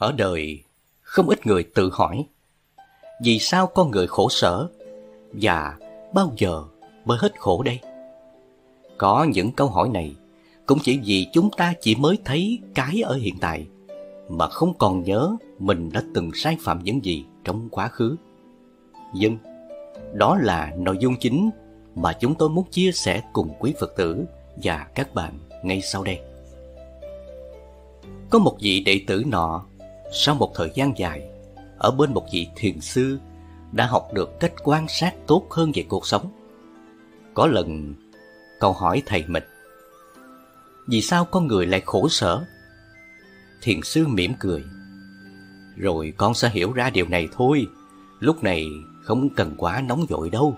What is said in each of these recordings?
Ở đời, không ít người tự hỏi vì sao con người khổ sở và bao giờ mới hết khổ đây? Có những câu hỏi này cũng chỉ vì chúng ta chỉ mới thấy cái ở hiện tại mà không còn nhớ mình đã từng sai phạm những gì trong quá khứ. Nhưng đó là nội dung chính mà chúng tôi muốn chia sẻ cùng quý Phật tử và các bạn ngay sau đây. Có một vị đệ tử nọ, sau một thời gian dài ở bên một vị thiền sư, đã học được cách quan sát tốt hơn về cuộc sống. Có lần cậu hỏi thầy mình: vì sao con người lại khổ sở? Thiền sư mỉm cười: rồi con sẽ hiểu ra điều này thôi, lúc này không cần quá nóng vội đâu.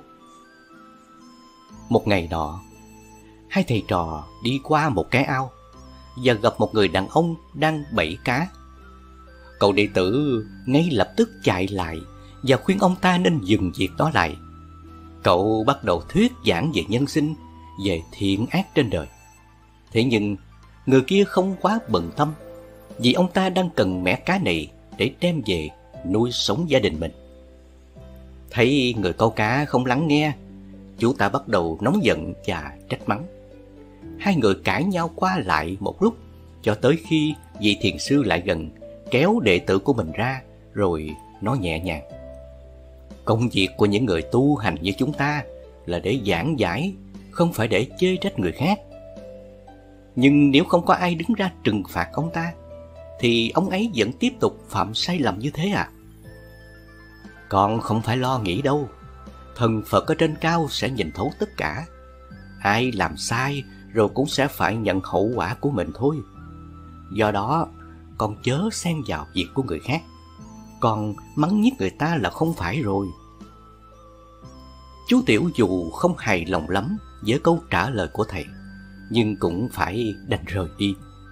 Một ngày nọ, hai thầy trò đi qua một cái ao và gặp một người đàn ông đang bẫy cá. Cậu đệ tử ngay lập tức chạy lại và khuyên ông ta nên dừng việc đó lại. Cậu bắt đầu thuyết giảng về nhân sinh, về thiện ác trên đời. Thế nhưng người kia không quá bận tâm, vì ông ta đang cần mẻ cá này để đem về nuôi sống gia đình mình. Thấy người câu cá không lắng nghe, chú ta bắt đầu nóng giận và trách mắng. Hai người cãi nhau qua lại một lúc, cho tới khi vị thiền sư lại gần, kéo đệ tử của mình ra rồi nói nhẹ nhàng: công việc của những người tu hành như chúng ta là để giảng giải, không phải để chê trách người khác. Nhưng nếu không có ai đứng ra trừng phạt ông ta, thì ông ấy vẫn tiếp tục phạm sai lầm như thế à? Con không phải lo nghĩ đâu, thần Phật ở trên cao sẽ nhìn thấu tất cả. Ai làm sai rồi cũng sẽ phải nhận hậu quả của mình thôi. Do đó, con chớ xen vào việc của người khác, còn mắng nhiếc người ta là không phải rồi. Chú Tiểu dù không hài lòng lắm với câu trả lời của thầy, nhưng cũng phải đành rời đi.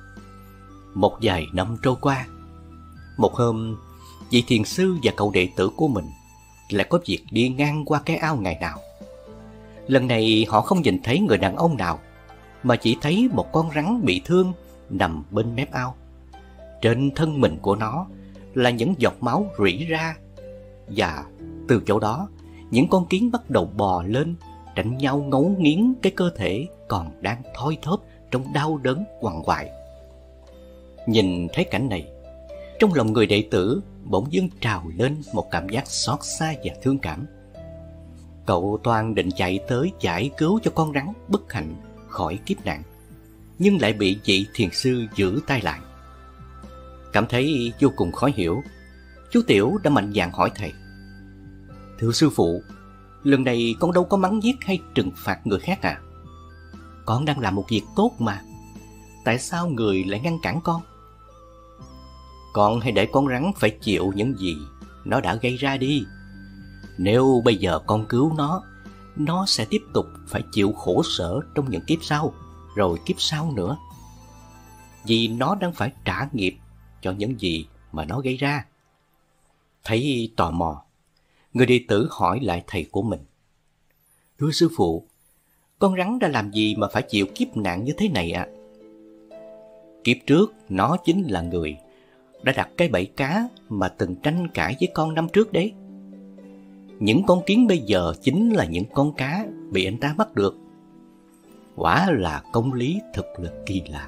Một vài năm trôi qua, một hôm, vị thiền sư và cậu đệ tử của mình lại có việc đi ngang qua cái ao ngày nào. Lần này họ không nhìn thấy người đàn ông nào, mà chỉ thấy một con rắn bị thương nằm bên mép ao. Trên thân mình của nó là những giọt máu rỉ ra, và từ chỗ đó những con kiến bắt đầu bò lên, đánh nhau ngấu nghiến cái cơ thể còn đang thoi thóp trong đau đớn quằn quại. Nhìn thấy cảnh này, trong lòng người đệ tử bỗng dưng trào lên một cảm giác xót xa và thương cảm. Cậu toan định chạy tới giải cứu cho con rắn bất hạnh khỏi kiếp nạn, nhưng lại bị vị thiền sư giữ tay lại. Cảm thấy vô cùng khó hiểu, chú Tiểu đã mạnh dạn hỏi thầy: thưa sư phụ, lần này con đâu có mắng nhiếc hay trừng phạt người khác à? Con đang làm một việc tốt mà, tại sao người lại ngăn cản con? Con hãy để con rắn phải chịu những gì nó đã gây ra đi. Nếu bây giờ con cứu nó sẽ tiếp tục phải chịu khổ sở trong những kiếp sau, rồi kiếp sau nữa. Vì nó đang phải trả nghiệp cho những gì mà nó gây ra. Thấy tò mò, người đệ tử hỏi lại thầy của mình: thưa sư phụ, con rắn đã làm gì mà phải chịu kiếp nạn như thế này ạ? Kiếp trước nó chính là người đã đặt cái bẫy cá mà từng tranh cãi với con năm trước đấy. Những con kiến bây giờ chính là những con cá bị anh ta bắt được. Quả là công lý thật là kỳ lạ.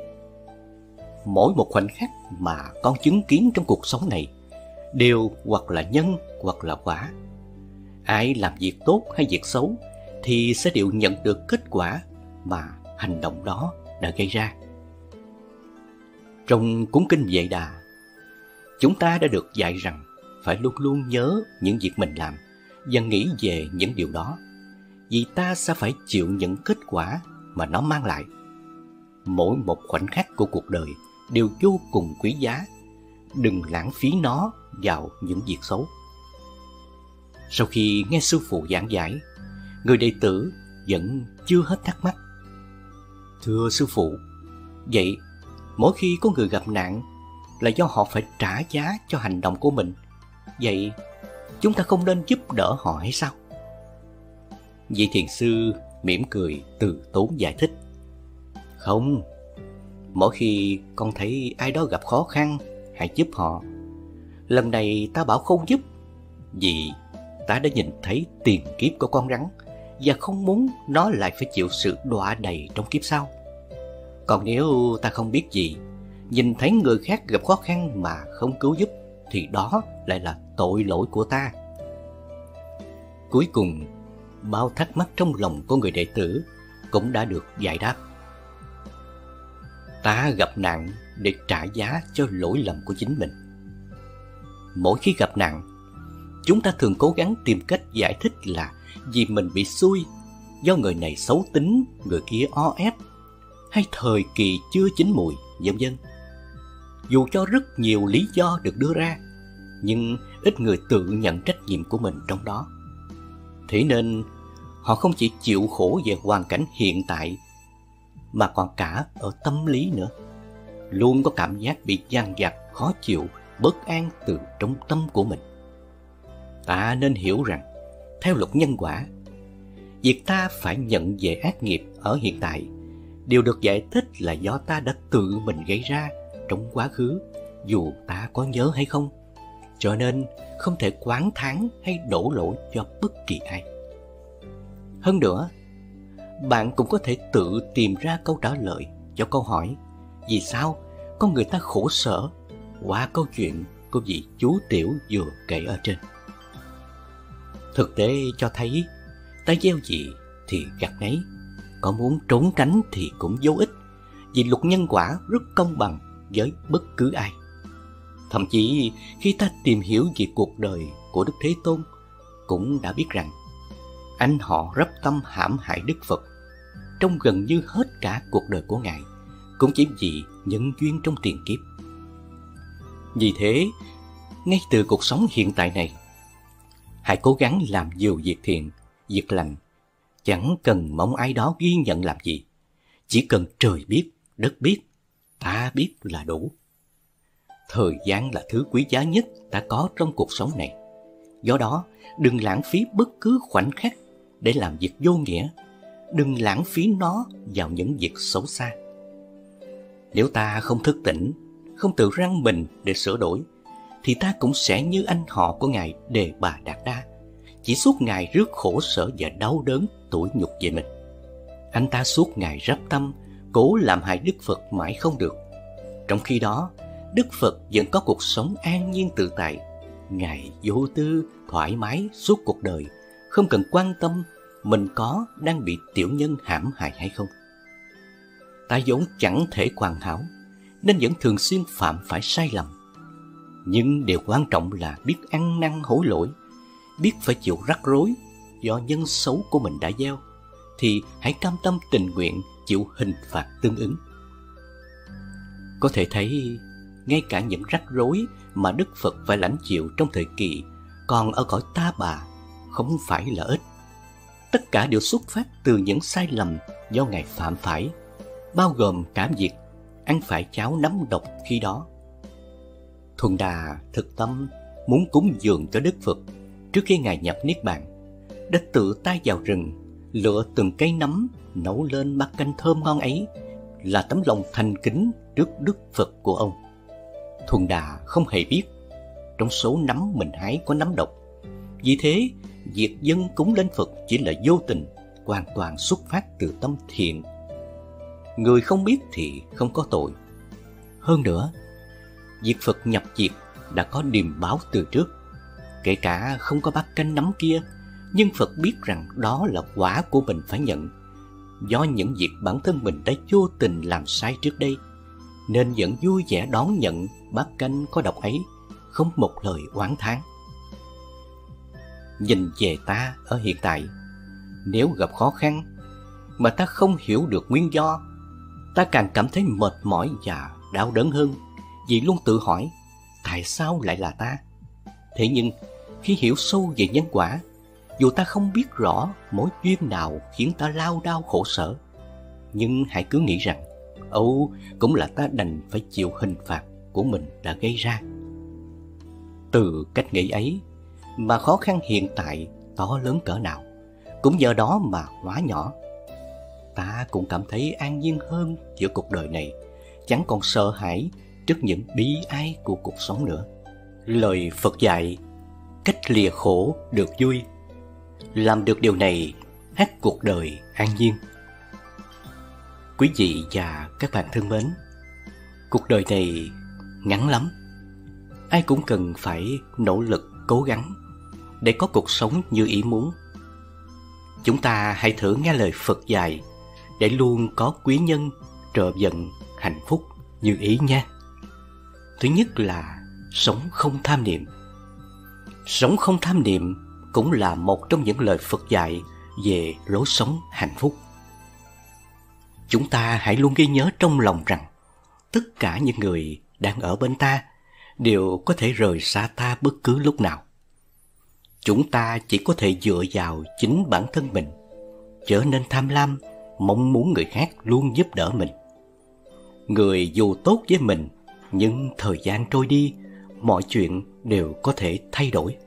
Mỗi một khoảnh khắc mà con chứng kiến trong cuộc sống này đều hoặc là nhân hoặc là quả. Ai làm việc tốt hay việc xấu thì sẽ đều nhận được kết quả mà hành động đó đã gây ra. Trong cuốn kinh Vệ Đà, chúng ta đã được dạy rằng phải luôn luôn nhớ những việc mình làm và nghĩ về những điều đó, vì ta sẽ phải chịu những kết quả mà nó mang lại. Mỗi một khoảnh khắc của cuộc đời đều vô cùng quý giá, đừng lãng phí nó vào những việc xấu. Sau khi nghe sư phụ giảng giải, người đệ tử vẫn chưa hết thắc mắc. Thưa sư phụ, vậy mỗi khi có người gặp nạn là do họ phải trả giá cho hành động của mình, vậy chúng ta không nên giúp đỡ họ hay sao? Vị thiền sư mỉm cười từ tốn giải thích: không, mỗi khi con thấy ai đó gặp khó khăn hãy giúp họ. Lần này ta bảo không giúp, vì ta đã nhìn thấy tiền kiếp của con rắn và không muốn nó lại phải chịu sự đọa đầy trong kiếp sau. Còn nếu ta không biết gì, nhìn thấy người khác gặp khó khăn mà không cứu giúp, thì đó lại là tội lỗi của ta. Cuối cùng, bao thắc mắc trong lòng của người đệ tử cũng đã được giải đáp. Ta gặp nạn để trả giá cho lỗi lầm của chính mình. Mỗi khi gặp nạn, chúng ta thường cố gắng tìm cách giải thích là vì mình bị xui, do người này xấu tính, người kia o ép, hay thời kỳ chưa chín mùi, vân vân. Dù cho rất nhiều lý do được đưa ra, nhưng ít người tự nhận trách nhiệm của mình trong đó. Thế nên họ không chỉ chịu khổ về hoàn cảnh hiện tại, mà còn cả ở tâm lý nữa. Luôn có cảm giác bị dằn vặt, khó chịu, bất an từ trong tâm của mình. Ta nên hiểu rằng, theo luật nhân quả, việc ta phải nhận về ác nghiệp ở hiện tại đều được giải thích là do ta đã tự mình gây ra trong quá khứ, dù ta có nhớ hay không. Cho nên không thể oán thán hay đổ lỗi cho bất kỳ ai. Hơn nữa, bạn cũng có thể tự tìm ra câu trả lời cho câu hỏi vì sao con người ta khổ sở qua câu chuyện của vị chú tiểu vừa kể ở trên. Thực tế cho thấy, ta gieo gì thì gặt nấy, có muốn trốn tránh thì cũng vô ích, vì luật nhân quả rất công bằng với bất cứ ai. Thậm chí khi ta tìm hiểu về cuộc đời của Đức Thế Tôn, cũng đã biết rằng anh họ rắp tâm hãm hại Đức Phật trong gần như hết cả cuộc đời của Ngài, cũng chỉ vì nhân duyên trong tiền kiếp. Vì thế, ngay từ cuộc sống hiện tại này, hãy cố gắng làm nhiều việc thiện, việc lành. Chẳng cần mong ai đó ghi nhận làm gì, chỉ cần trời biết, đất biết, ta biết là đủ. Thời gian là thứ quý giá nhất ta có trong cuộc sống này. Do đó, đừng lãng phí bất cứ khoảnh khắc để làm việc vô nghĩa. Đừng lãng phí nó vào những việc xấu xa. Nếu ta không thức tỉnh, không tự răn mình để sửa đổi, thì ta cũng sẽ như anh họ của Ngài Đề Bà Đạt Đa, chỉ suốt ngày rước khổ sở và đau đớn tủi nhục về mình. Anh ta suốt ngày rắp tâm, cố làm hại Đức Phật mãi không được. Trong khi đó, Đức Phật vẫn có cuộc sống an nhiên tự tại. Ngài vô tư, thoải mái suốt cuộc đời, không cần quan tâm mình có đang bị tiểu nhân hãm hại hay không. Ta vốn chẳng thể hoàn hảo, nên vẫn thường xuyên phạm phải sai lầm. Nhưng điều quan trọng là biết ăn năn hối lỗi, biết phải chịu rắc rối do nhân xấu của mình đã gieo, thì hãy cam tâm tình nguyện chịu hình phạt tương ứng. Có thể thấy, ngay cả những rắc rối mà Đức Phật phải lãnh chịu trong thời kỳ còn ở cõi ta bà không phải là ít. Tất cả đều xuất phát từ những sai lầm do Ngài phạm phải, bao gồm cả việc ăn phải cháo nấm độc khi đó. Thuần Đà thực tâm muốn cúng dường cho Đức Phật trước khi Ngài nhập Niết Bàn, đã tự tay vào rừng lựa từng cây nấm nấu lên bát canh thơm ngon ấy, là tấm lòng thành kính trước Đức Phật của ông. Thuần Đà không hề biết trong số nấm mình hái có nấm độc. Vì thế, việc dâng cúng lên Phật chỉ là vô tình, hoàn toàn xuất phát từ tâm thiện. Người không biết thì không có tội. Hơn nữa, việc Phật nhập diệt đã có điềm báo từ trước. Kể cả không có bát canh nấm kia, nhưng Phật biết rằng đó là quả của mình phải nhận, do những việc bản thân mình đã vô tình làm sai trước đây, nên vẫn vui vẻ đón nhận bát canh có độc ấy, không một lời oán thán. Nhìn về ta ở hiện tại, nếu gặp khó khăn mà ta không hiểu được nguyên do, ta càng cảm thấy mệt mỏi và đau đớn hơn, vì luôn tự hỏi tại sao lại là ta. Thế nhưng khi hiểu sâu về nhân quả, dù ta không biết rõ mối duyên nào khiến ta lao đao khổ sở, nhưng hãy cứ nghĩ rằng Âu cũng là ta đành phải chịu hình phạt của mình đã gây ra. Từ cách nghĩ ấy mà khó khăn hiện tại to lớn cỡ nào cũng nhờ đó mà hóa nhỏ. Ta cũng cảm thấy an nhiên hơn giữa cuộc đời này, chẳng còn sợ hãi trước những bi ai của cuộc sống nữa. Lời Phật dạy, cách lìa khổ được vui. Làm được điều này, ắt cuộc đời an nhiên. Quý vị và các bạn thân mến, cuộc đời này ngắn lắm. Ai cũng cần phải nỗ lực cố gắng để có cuộc sống như ý muốn. Chúng ta hãy thử nghe lời Phật dạy để luôn có quý nhân trợ vận hạnh phúc như ý nha. Thứ nhất là sống không tham niệm. Sống không tham niệm cũng là một trong những lời Phật dạy về lối sống hạnh phúc. Chúng ta hãy luôn ghi nhớ trong lòng rằng tất cả những người đang ở bên ta đều có thể rời xa ta bất cứ lúc nào. Chúng ta chỉ có thể dựa vào chính bản thân mình, trở nên tham lam, mong muốn người khác luôn giúp đỡ mình. Người dù tốt với mình, nhưng thời gian trôi đi, mọi chuyện đều có thể thay đổi.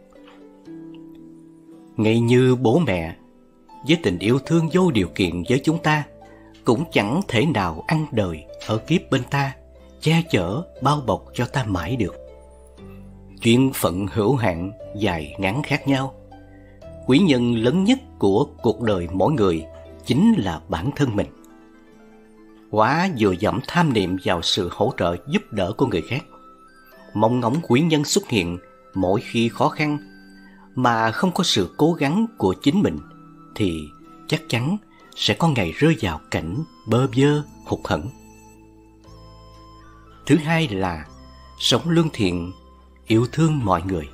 Ngay như bố mẹ, với tình yêu thương vô điều kiện với chúng ta, cũng chẳng thể nào ăn đời ở kiếp bên ta, che chở, bao bọc cho ta mãi được. Duyên phận hữu hạn, dài ngắn khác nhau. Quý nhân lớn nhất của cuộc đời mỗi người chính là bản thân mình. Quá vừa dẫm tham niệm vào sự hỗ trợ giúp đỡ của người khác, mong ngóng quý nhân xuất hiện mỗi khi khó khăn, mà không có sự cố gắng của chính mình, thì chắc chắn sẽ có ngày rơi vào cảnh bơ vơ, hụt hẫng. Thứ hai là sống lương thiện, yêu thương mọi người.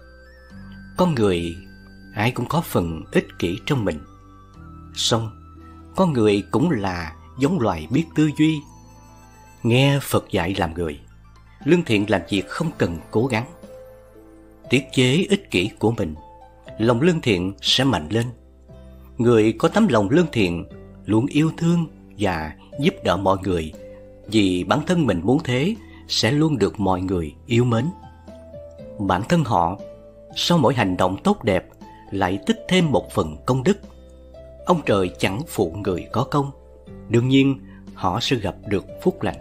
Con người ai cũng có phần ích kỷ trong mình. Song con người cũng là giống loài biết tư duy. Nghe Phật dạy làm người, lương thiện làm việc không cần cố gắng. Tiết chế ích kỷ của mình, lòng lương thiện sẽ mạnh lên. Người có tấm lòng lương thiện luôn yêu thương và giúp đỡ mọi người, vì bản thân mình muốn thế sẽ luôn được mọi người yêu mến. Bản thân họ sau mỗi hành động tốt đẹp lại tích thêm một phần công đức. Ông trời chẳng phụ người có công, đương nhiên họ sẽ gặp được phúc lành.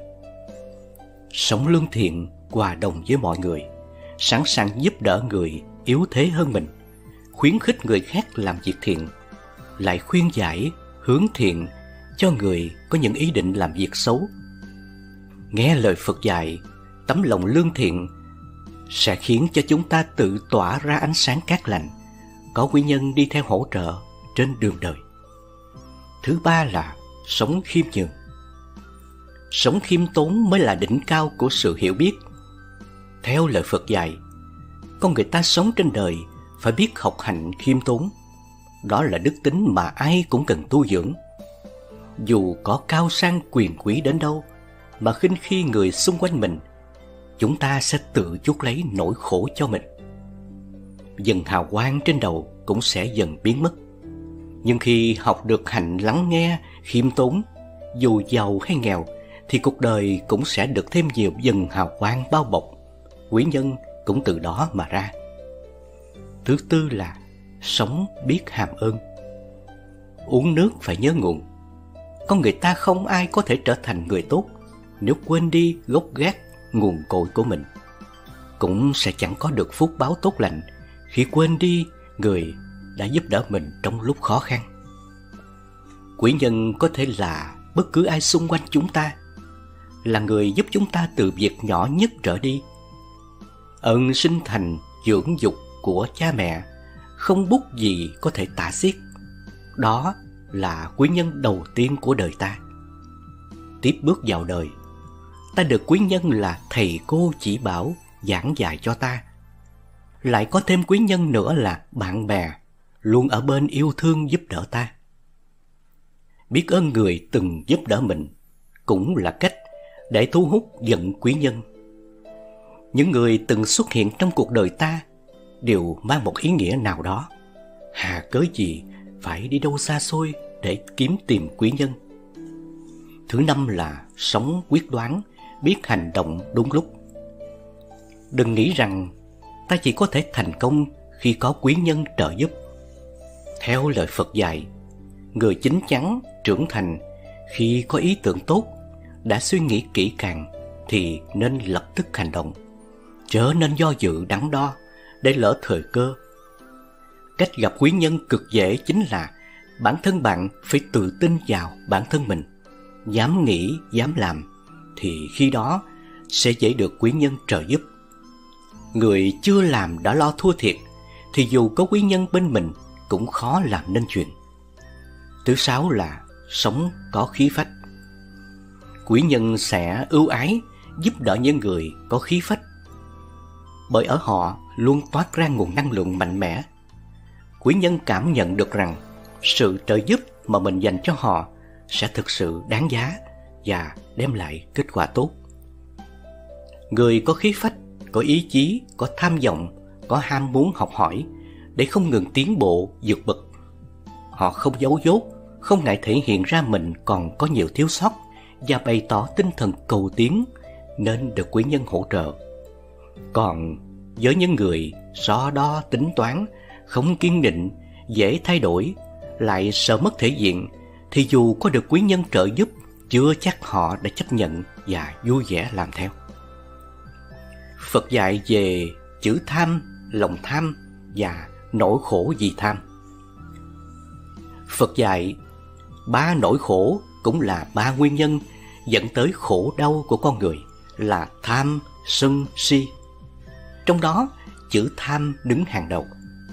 Sống lương thiện, hòa đồng với mọi người, sẵn sàng giúp đỡ người yếu thế hơn mình, khuyến khích người khác làm việc thiện, lại khuyên giải, hướng thiện cho người có những ý định làm việc xấu. Nghe lời Phật dạy, tấm lòng lương thiện sẽ khiến cho chúng ta tự tỏa ra ánh sáng cát lành, có quý nhân đi theo hỗ trợ trên đường đời. Thứ ba là sống khiêm nhường. Sống khiêm tốn mới là đỉnh cao của sự hiểu biết. Theo lời Phật dạy, con người ta sống trên đời phải biết học hành khiêm tốn. Đó là đức tính mà ai cũng cần tu dưỡng. Dù có cao sang quyền quý đến đâu mà khinh khi người xung quanh mình, chúng ta sẽ tự chuốc lấy nỗi khổ cho mình. Dần hào quang trên đầu cũng sẽ dần biến mất. Nhưng khi học được hạnh lắng nghe, khiêm tốn, dù giàu hay nghèo, thì cuộc đời cũng sẽ được thêm nhiều dần hào quang bao bọc. Quý nhân cũng từ đó mà ra. Thứ tư là sống biết hàm ơn. Uống nước phải nhớ nguồn. Con người ta không ai có thể trở thành người tốt nếu quên đi gốc gác, nguồn cội của mình. Cũng sẽ chẳng có được phúc báo tốt lành khi quên đi người đã giúp đỡ mình trong lúc khó khăn. Quý nhân có thể là bất cứ ai xung quanh chúng ta, là người giúp chúng ta từ việc nhỏ nhất trở đi. Ơn sinh thành dưỡng dục của cha mẹ không bút gì có thể tả xiết. Đó là quý nhân đầu tiên của đời ta. Tiếp bước vào đời, ta được quý nhân là thầy cô chỉ bảo, giảng dạy cho ta. Lại có thêm quý nhân nữa là bạn bè, luôn ở bên yêu thương giúp đỡ ta. Biết ơn người từng giúp đỡ mình cũng là cách để thu hút vận quý nhân. Những người từng xuất hiện trong cuộc đời ta đều mang một ý nghĩa nào đó. Hà cớ gì phải đi đâu xa xôi để kiếm tìm quý nhân. Thứ năm là sống quyết đoán, biết hành động đúng lúc. Đừng nghĩ rằng ta chỉ có thể thành công khi có quý nhân trợ giúp. Theo lời Phật dạy, người chín chắn, trưởng thành khi có ý tưởng tốt, đã suy nghĩ kỹ càng, thì nên lập tức hành động, chớ nên do dự đắn đo để lỡ thời cơ. Cách gặp quý nhân cực dễ chính là bản thân bạn phải tự tin vào bản thân mình, dám nghĩ, dám làm, thì khi đó sẽ dễ được quý nhân trợ giúp. Người chưa làm đã lo thua thiệt thì dù có quý nhân bên mình cũng khó làm nên chuyện. Thứ sáu là sống có khí phách. Quý nhân sẽ ưu ái giúp đỡ những người có khí phách, bởi ở họ luôn toát ra nguồn năng lượng mạnh mẽ. Quý nhân cảm nhận được rằng sự trợ giúp mà mình dành cho họ sẽ thực sự đáng giá và đem lại kết quả tốt. Người có khí phách, có ý chí, có tham vọng, có ham muốn học hỏi để không ngừng tiến bộ vượt bậc. Họ không giấu dốt, không ngại thể hiện ra mình còn có nhiều thiếu sót và bày tỏ tinh thần cầu tiến nên được quý nhân hỗ trợ. Còn với những người so đo tính toán, không kiên định, dễ thay đổi, lại sợ mất thể diện, thì dù có được quý nhân trợ giúp, chưa chắc họ đã chấp nhận và vui vẻ làm theo. Phật dạy về chữ tham, lòng tham và nỗi khổ vì tham. Phật dạy 3 nỗi khổ cũng là 3 nguyên nhân dẫn tới khổ đau của con người là tham, sân, si. Trong đó, chữ tham đứng hàng đầu.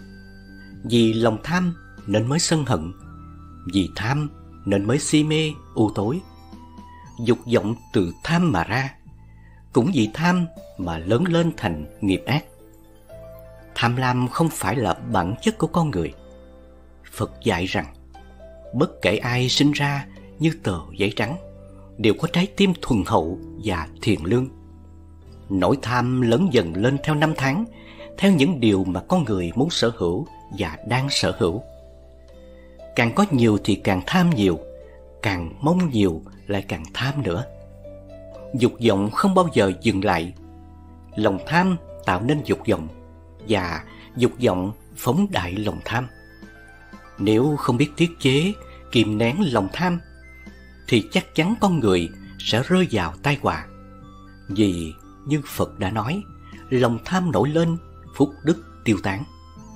Vì lòng tham nên mới sân hận, vì tham nên mới si mê, u tối. Dục vọng từ tham mà ra, cũng vì tham mà lớn lên thành nghiệp ác. Tham lam không phải là bản chất của con người. Phật dạy rằng bất kể ai sinh ra như tờ giấy trắng đều có trái tim thuần hậu và thiện lương. Nỗi tham lớn dần lên theo năm tháng, theo những điều mà con người muốn sở hữu và đang sở hữu. Càng có nhiều thì càng tham nhiều, càng mong nhiều lại càng tham nữa. Dục vọng không bao giờ dừng lại. Lòng tham tạo nên dục vọng, và dục vọng phóng đại lòng tham. Nếu không biết tiết chế, kìm nén lòng tham, thì chắc chắn con người sẽ rơi vào tai họa. Vì như Phật đã nói, lòng tham nổi lên, phúc đức tiêu tán.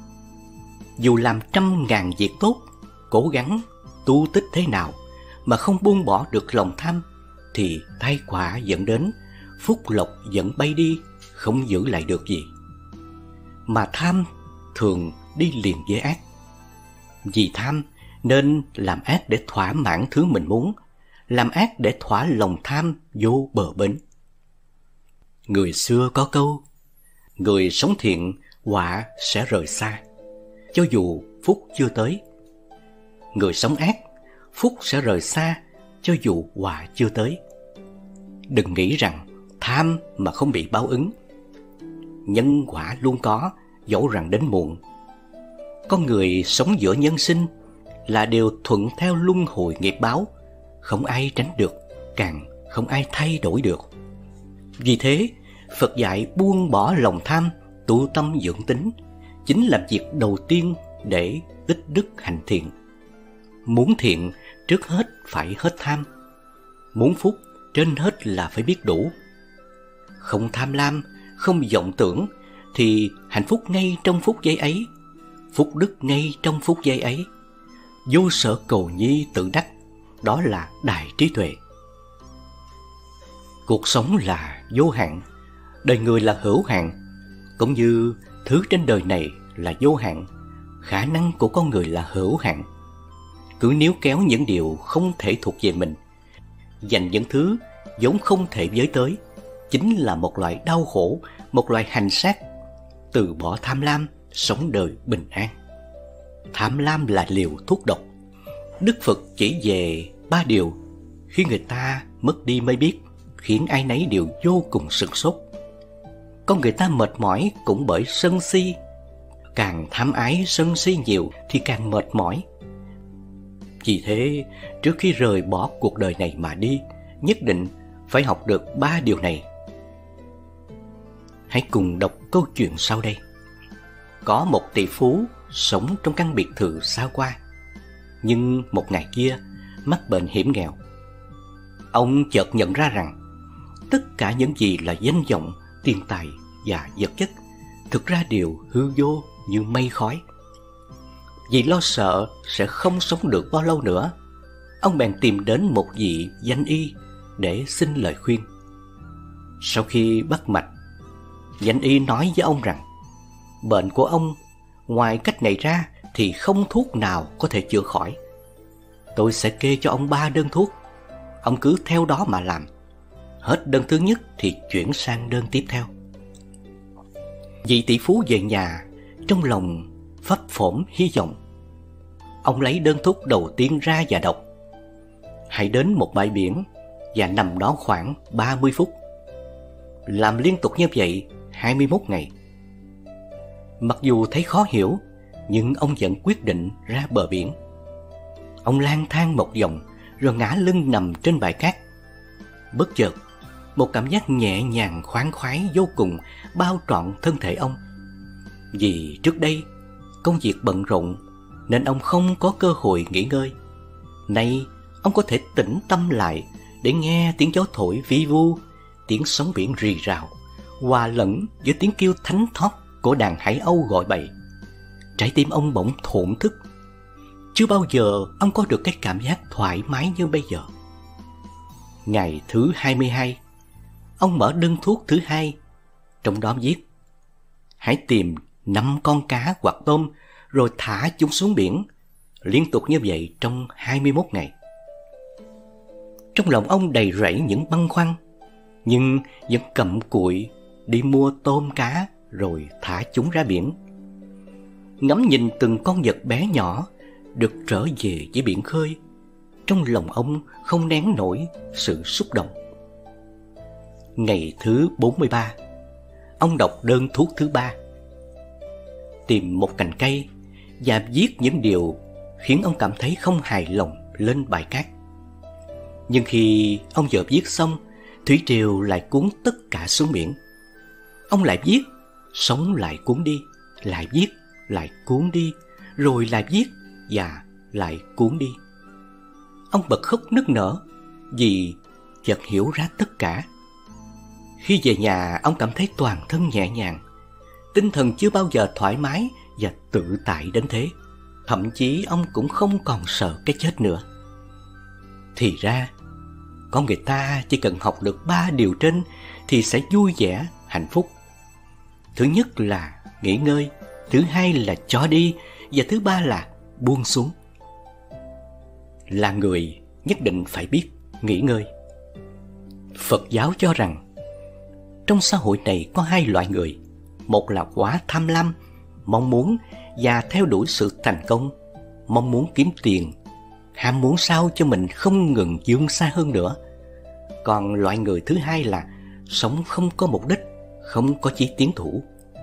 Dù làm 100.000 việc tốt, cố gắng tu tích thế nào mà không buông bỏ được lòng tham, thì tai họa dẫn đến, phúc lộc vẫn bay đi, không giữ lại được gì. Mà tham thường đi liền với ác. Vì tham nên làm ác để thỏa mãn thứ mình muốn, làm ác để thỏa lòng tham vô bờ bến. Người xưa có câu, người sống thiện họa sẽ rời xa, cho dù phúc chưa tới. Người sống ác, phúc sẽ rời xa, cho dù họa chưa tới. Đừng nghĩ rằng tham mà không bị báo ứng. Nhân quả luôn có, dẫu rằng đến muộn. Con người sống giữa nhân sinh là đều thuận theo luân hồi nghiệp báo, không ai tránh được, càng không ai thay đổi được. Vì thế, Phật dạy buông bỏ lòng tham, tu tâm dưỡng tính, chính là việc đầu tiên để tích đức hành thiện. Muốn thiện, trước hết phải hết tham. Muốn phúc, trên hết là phải biết đủ. Không tham lam, không vọng tưởng, thì hạnh phúc ngay trong phút giây ấy, phúc đức ngay trong phút giây ấy. Vô sở cầu nhi tự đắc, đó là đại trí tuệ. Cuộc sống là vô hạn, đời người là hữu hạn, cũng như thứ trên đời này là vô hạn, khả năng của con người là hữu hạn. Cứ níu kéo những điều không thể thuộc về mình, dành những thứ vốn không thể với tới, chính là một loại đau khổ, một loại hành xác. Từ bỏ tham lam, sống đời bình an. Tham lam là liều thuốc độc. Đức Phật chỉ về 3 điều, khi người ta mất đi mới biết, khiến ai nấy đều vô cùng sửng sốt. Con người ta mệt mỏi cũng bởi sân si. Càng tham ái sân si nhiều thì càng mệt mỏi. Vì thế, trước khi rời bỏ cuộc đời này mà đi, nhất định phải học được 3 điều này. Hãy cùng đọc câu chuyện sau đây. Có một tỷ phú sống trong căn biệt thự xa hoa, nhưng một ngày kia mắc bệnh hiểm nghèo. Ông chợt nhận ra rằng tất cả những gì là danh vọng, tiền tài và vật chất thực ra đều hư vô như mây khói. Vì lo sợ sẽ không sống được bao lâu nữa, ông bèn tìm đến một vị danh y để xin lời khuyên. Sau khi bắt mạch, danh y nói với ông rằng bệnh của ông ngoài cách này ra thì không thuốc nào có thể chữa khỏi. Tôi sẽ kê cho ông 3 đơn thuốc, ông cứ theo đó mà làm. Hết đơn thứ nhất thì chuyển sang đơn tiếp theo. Vị tỷ phú về nhà, trong lòng phấp phổm hy vọng. Ông lấy đơn thuốc đầu tiên ra và đọc: hãy đến một bãi biển và nằm đó khoảng 30 phút. Làm liên tục như vậy 21 ngày. Mặc dù thấy khó hiểu, nhưng ông vẫn quyết định ra bờ biển. Ông lang thang một vòng rồi ngả lưng nằm trên bãi cát. Bất chợt, một cảm giác nhẹ nhàng khoan khoái vô cùng bao trọn thân thể ông. Vì trước đây công việc bận rộn nên ông không có cơ hội nghỉ ngơi. Nay ông có thể tĩnh tâm lại để nghe tiếng gió thổi vi vu, tiếng sóng biển rì rào, hòa lẫn với tiếng kêu thánh thót của đàn hải âu gọi bậy. Trái tim ông bỗng thổn thức. Chưa bao giờ ông có được cái cảm giác thoải mái như bây giờ. Ngày thứ 22, ông mở đơn thuốc thứ 2. Trong đó viết: hãy tìm 5 con cá hoặc tôm rồi thả chúng xuống biển, liên tục như vậy trong 21 ngày. Trong lòng ông đầy rẫy những băn khoăn, nhưng vẫn cặm cụi đi mua tôm cá rồi thả chúng ra biển. Ngắm nhìn từng con vật bé nhỏ được trở về với biển khơi, trong lòng ông không nén nổi sự xúc động. Ngày thứ 43, ông đọc đơn thuốc thứ 3. Tìm một cành cây và viết những điều khiến ông cảm thấy không hài lòng lên bãi cát. Nhưng khi ông vừa viết xong, thủy triều lại cuốn tất cả xuống biển. Ông lại viết, sóng lại cuốn đi, lại viết, lại cuốn đi, rồi lại viết và lại cuốn đi. Ông bật khóc nức nở vì chợt hiểu ra tất cả. Khi về nhà, ông cảm thấy toàn thân nhẹ nhàng, tinh thần chưa bao giờ thoải mái và tự tại đến thế. Thậm chí ông cũng không còn sợ cái chết nữa. Thì ra, con người ta chỉ cần học được 3 điều trên thì sẽ vui vẻ, hạnh phúc. Thứ nhất là nghỉ ngơi, thứ hai là cho đi, và thứ ba là buông xuống. Là người nhất định phải biết nghỉ ngơi. Phật giáo cho rằng trong xã hội này có 2 loại người. Một là quá tham lam, mong muốn và theo đuổi sự thành công, mong muốn kiếm tiền, ham muốn sao cho mình không ngừng vươn xa hơn nữa. Còn loại người thứ hai là sống không có mục đích, không có chí tiến thủ.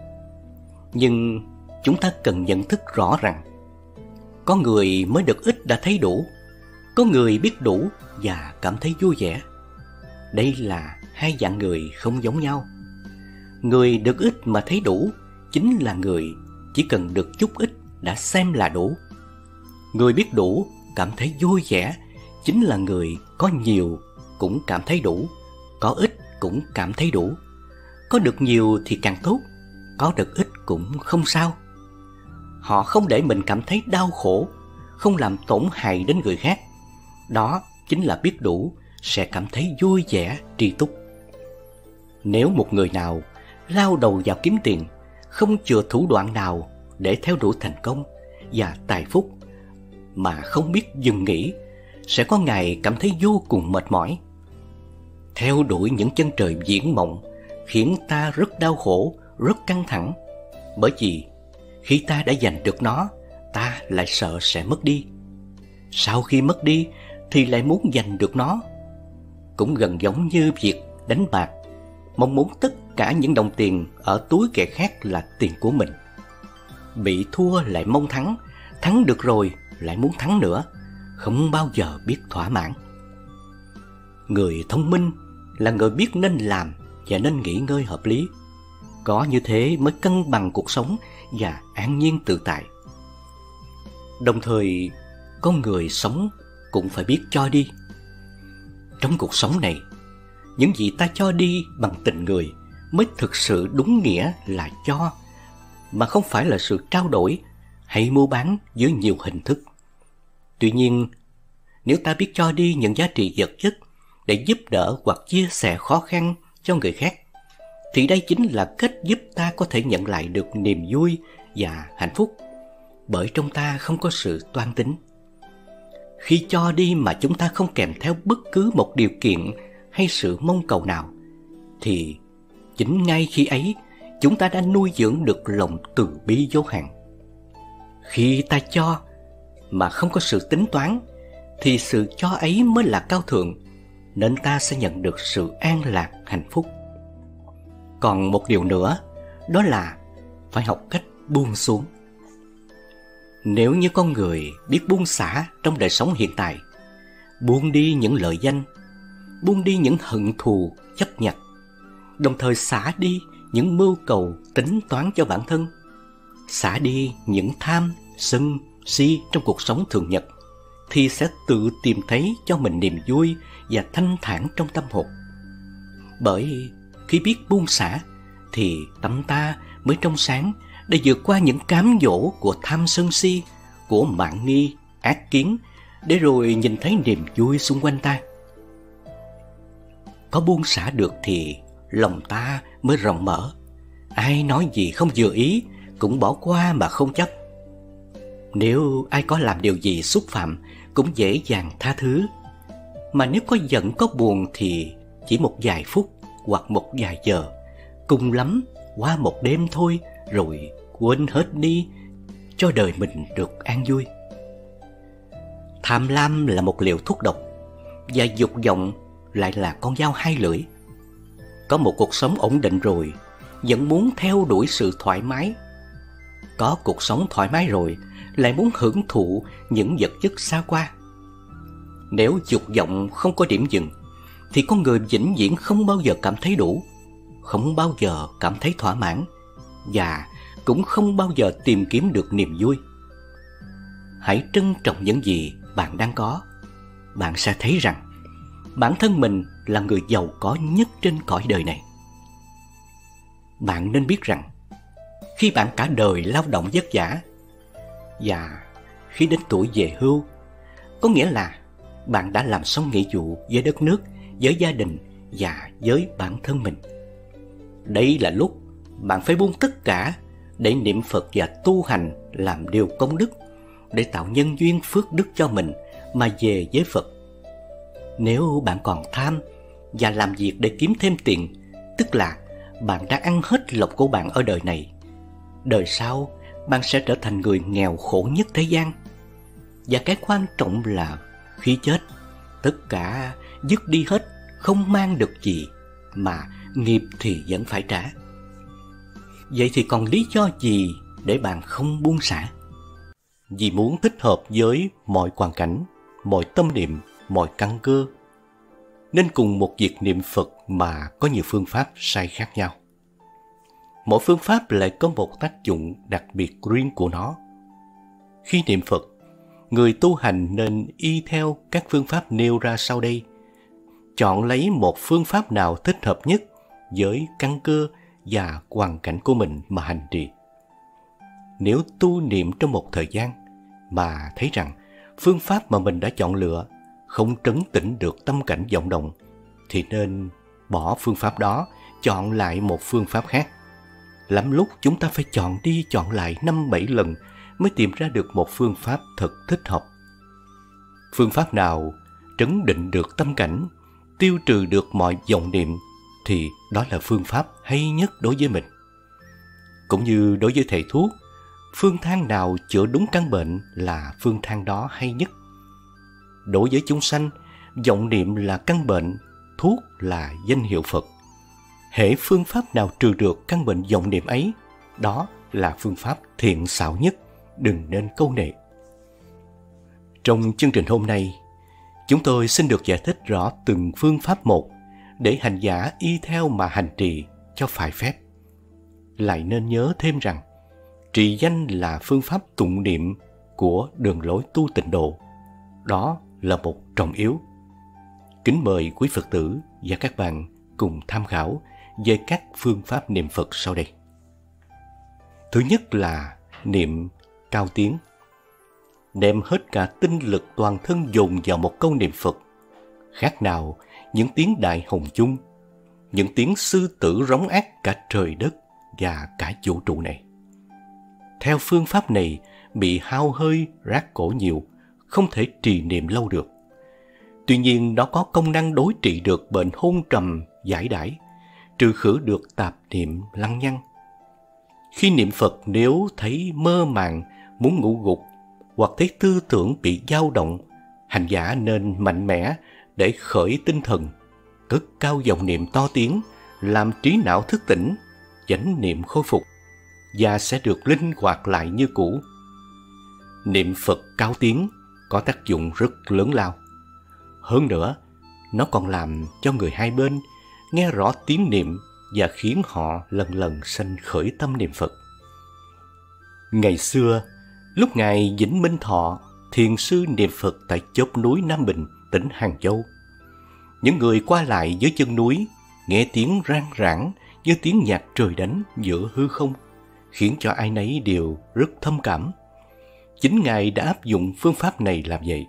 Nhưng chúng ta cần nhận thức rõ rằng có người mới được ít đã thấy đủ, có người biết đủ và cảm thấy vui vẻ. Đây là 2 dạng người không giống nhau. Người được ít mà thấy đủ chính là người chỉ cần được chút ít đã xem là đủ. Người biết đủ cảm thấy vui vẻ chính là người có nhiều cũng cảm thấy đủ, có ít cũng cảm thấy đủ. Có được nhiều thì càng tốt, có được ít cũng không sao. Họ không để mình cảm thấy đau khổ, không làm tổn hại đến người khác. Đó chính là biết đủ, sẽ cảm thấy vui vẻ, tri túc. Nếu một người nào lao đầu vào kiếm tiền, không chừa thủ đoạn nào để theo đuổi thành công và tài phúc, mà không biết dừng nghỉ, sẽ có ngày cảm thấy vô cùng mệt mỏi. Theo đuổi những chân trời viễn mộng khiến ta rất đau khổ, rất căng thẳng. Bởi vì khi ta đã giành được nó, ta lại sợ sẽ mất đi. Sau khi mất đi thì lại muốn giành được nó. Cũng gần giống như việc đánh bạc, mong muốn tất cả những đồng tiền ở túi kẻ khác là tiền của mình. Bị thua lại mong thắng, thắng được rồi lại muốn thắng nữa, không bao giờ biết thỏa mãn. Người thông minh là người biết nên làm và nên nghỉ ngơi hợp lý. Có như thế mới cân bằng cuộc sống và an nhiên tự tại. Đồng thời, con người sống cũng phải biết cho đi. Trong cuộc sống này, những gì ta cho đi bằng tình người mới thực sự đúng nghĩa là cho, mà không phải là sự trao đổi hay mua bán dưới nhiều hình thức. Tuy nhiên, nếu ta biết cho đi những giá trị vật chất để giúp đỡ hoặc chia sẻ khó khăn cho người khác, thì đây chính là cách giúp ta có thể nhận lại được niềm vui và hạnh phúc, bởi trong ta không có sự toan tính. Khi cho đi mà chúng ta không kèm theo bất cứ một điều kiện hay sự mong cầu nào, thì chính ngay khi ấy chúng ta đã nuôi dưỡng được lòng từ bi vô hạn. Khi ta cho mà không có sự tính toán, thì sự cho ấy mới là cao thượng, nên ta sẽ nhận được sự an lạc, hạnh phúc. Còn một điều nữa, đó là phải học cách buông xuống. Nếu như con người biết buông xả trong đời sống hiện tại, buông đi những lợi danh, buông đi những hận thù chấp nhặt, đồng thời xả đi những mưu cầu tính toán cho bản thân, xả đi những tham, sân, si trong cuộc sống thường nhật, thì sẽ tự tìm thấy cho mình niềm vui và thanh thản trong tâm hồn. Bởi khi biết buông xả, thì tâm ta mới trong sáng để vượt qua những cám dỗ của tham sân si, của mạn nghi, ác kiến, để rồi nhìn thấy niềm vui xung quanh ta. Có buông xả được thì lòng ta mới rộng mở. Ai nói gì không vừa ý cũng bỏ qua mà không chấp. Nếu ai có làm điều gì xúc phạm cũng dễ dàng tha thứ. Mà nếu có giận có buồn thì chỉ một vài phút hoặc một vài giờ, cùng lắm qua một đêm thôi, rồi quên hết đi, cho đời mình được an vui. Tham lam là một liều thuốc độc, và dục vọng lại là con dao hai lưỡi. Có một cuộc sống ổn định rồi, vẫn muốn theo đuổi sự thoải mái. Có cuộc sống thoải mái rồi, lại muốn hưởng thụ những vật chất xa qua. Nếu dục vọng không có điểm dừng, thì con người vĩnh viễn không bao giờ cảm thấy đủ, không bao giờ cảm thấy thỏa mãn, và cũng không bao giờ tìm kiếm được niềm vui. Hãy trân trọng những gì bạn đang có. Bạn sẽ thấy rằng bản thân mình là người giàu có nhất trên cõi đời này. Bạn nên biết rằng khi bạn cả đời lao động vất vả, và khi đến tuổi về hưu, có nghĩa là bạn đã làm xong nghĩa vụ với đất nước, với gia đình và với bản thân mình. Đây là lúc bạn phải buông tất cả để niệm Phật và tu hành, làm điều công đức, để tạo nhân duyên phước đức cho mình mà về với Phật. Nếu bạn còn tham và làm việc để kiếm thêm tiền, tức là bạn đã ăn hết lộc của bạn ở đời này. Đời sau, bạn sẽ trở thành người nghèo khổ nhất thế gian. Và cái quan trọng là khi chết, tất cả dứt đi hết, không mang được gì, mà nghiệp thì vẫn phải trả. Vậy thì còn lý do gì để bạn không buông xả? Vì muốn thích hợp với mọi hoàn cảnh, mọi tâm niệm, mọi căn cơ, nên cùng một việc niệm Phật mà có nhiều phương pháp sai khác nhau. Mỗi phương pháp lại có một tác dụng đặc biệt riêng của nó. Khi niệm Phật, người tu hành nên y theo các phương pháp nêu ra sau đây. Chọn lấy một phương pháp nào thích hợp nhất với căn cơ và hoàn cảnh của mình mà hành trì. Nếu tu niệm trong một thời gian mà thấy rằng phương pháp mà mình đã chọn lựa không trấn tĩnh được tâm cảnh vọng động, thì nên bỏ phương pháp đó, chọn lại một phương pháp khác. Lắm lúc chúng ta phải chọn đi chọn lại 5-7 lần mới tìm ra được một phương pháp thật thích hợp. Phương pháp nào trấn định được tâm cảnh, tiêu trừ được mọi vọng niệm, thì đó là phương pháp hay nhất đối với mình. Cũng như đối với thầy thuốc, phương thang nào chữa đúng căn bệnh là phương thang đó hay nhất. Đối với chúng sanh, vọng niệm là căn bệnh, thuốc là danh hiệu Phật. Hễ phương pháp nào trừ được căn bệnh vọng niệm ấy, đó là phương pháp thiện xảo nhất, đừng nên câu nệ. Trong chương trình hôm nay, chúng tôi xin được giải thích rõ từng phương pháp một để hành giả y theo mà hành trì cho phải phép. Lại nên nhớ thêm rằng, trì danh là phương pháp tụng niệm của đường lối tu tịnh độ. Đó là một trọng yếu. kính mời quý Phật tử và các bạn cùng tham khảo về các phương pháp niệm Phật sau đây. Thứ nhất là niệm cao tiếng. Đem hết cả tinh lực toàn thân dồn vào một câu niệm Phật, khác nào những tiếng đại hồng chung, những tiếng sư tử rống ác cả trời đất và cả vũ trụ này. Theo phương pháp này, bị hao hơi rác cổ nhiều, không thể trì niệm lâu được. Tuy nhiên, nó có công năng đối trị được bệnh hôn trầm giải đãi, trừ khử được tạp niệm lăng nhăng. Khi niệm Phật, nếu thấy mơ màng, muốn ngủ gục, hoặc thấy tư tưởng bị dao động, hành giả nên mạnh mẽ để khởi tinh thần, cất cao giọng niệm to tiếng, làm trí não thức tỉnh, chánh niệm khôi phục, và sẽ được linh hoạt lại như cũ. Niệm Phật cao tiếng có tác dụng rất lớn lao. Hơn nữa, nó còn làm cho người hai bên nghe rõ tiếng niệm và khiến họ lần lần sanh khởi tâm niệm Phật. Ngày xưa, lúc Ngài Vĩnh Minh Thọ, thiền sư niệm Phật tại chóp núi Nam Bình, tỉnh Hàng Châu, những người qua lại dưới chân núi nghe tiếng rang rảng như tiếng nhạc trời đánh giữa hư không, khiến cho ai nấy đều rất thâm cảm. Chính Ngài đã áp dụng phương pháp này làm vậy.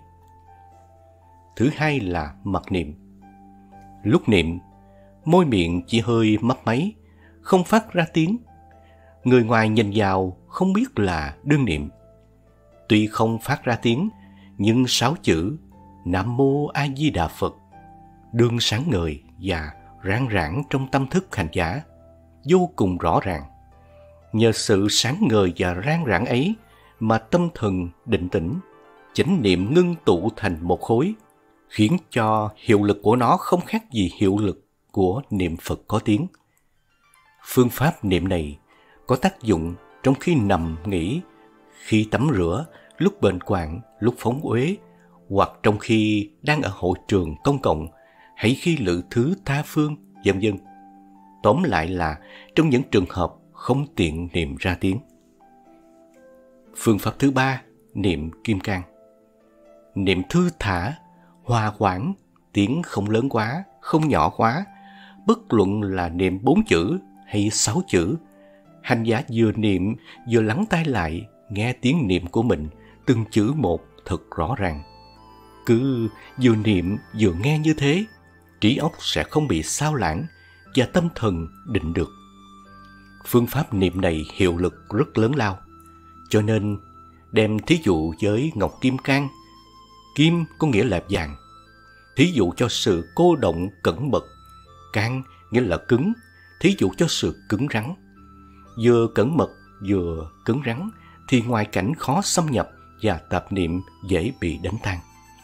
Thứ hai là mặc niệm. Lúc niệm, môi miệng chỉ hơi mấp máy, không phát ra tiếng. Người ngoài nhìn vào không biết là đương niệm. Tuy không phát ra tiếng, nhưng 6 chữ Nam Mô A Di Đà Phật đương sáng ngời và rạng rạng trong tâm thức hành giả, vô cùng rõ ràng. Nhờ sự sáng ngời và rạng rạng ấy mà tâm thần định tĩnh, chánh niệm ngưng tụ thành một khối, khiến cho hiệu lực của nó không khác gì hiệu lực của niệm Phật có tiếng. Phương pháp niệm này có tác dụng trong khi nằm nghỉ, khi tắm rửa, lúc bệnh hoạn, lúc phóng uế, hoặc trong khi đang ở hội trường công cộng, hay khi lự thứ tha phương, vân vân. Tóm lại là trong những trường hợp không tiện niệm ra tiếng. Phương pháp thứ ba, niệm kim cang. Niệm thư thả, hòa hoãn, tiếng không lớn quá, không nhỏ quá, bất luận là niệm 4 chữ hay 6 chữ. Hành giả vừa niệm vừa lắng tai lại, nghe tiếng niệm của mình từng chữ một thật rõ ràng. Cứ vừa niệm vừa nghe như thế, trí óc sẽ không bị sao lãng và tâm thần định được. Phương pháp niệm này hiệu lực rất lớn lao, cho nên đem thí dụ với ngọc kim cang. Kim có nghĩa là vàng, thí dụ cho sự cô động cẩn mật. Cang nghĩa là cứng, thí dụ cho sự cứng rắn. Vừa cẩn mật vừa cứng rắn thì ngoại cảnh khó xâm nhập và tạp niệm dễ bị đánh tan.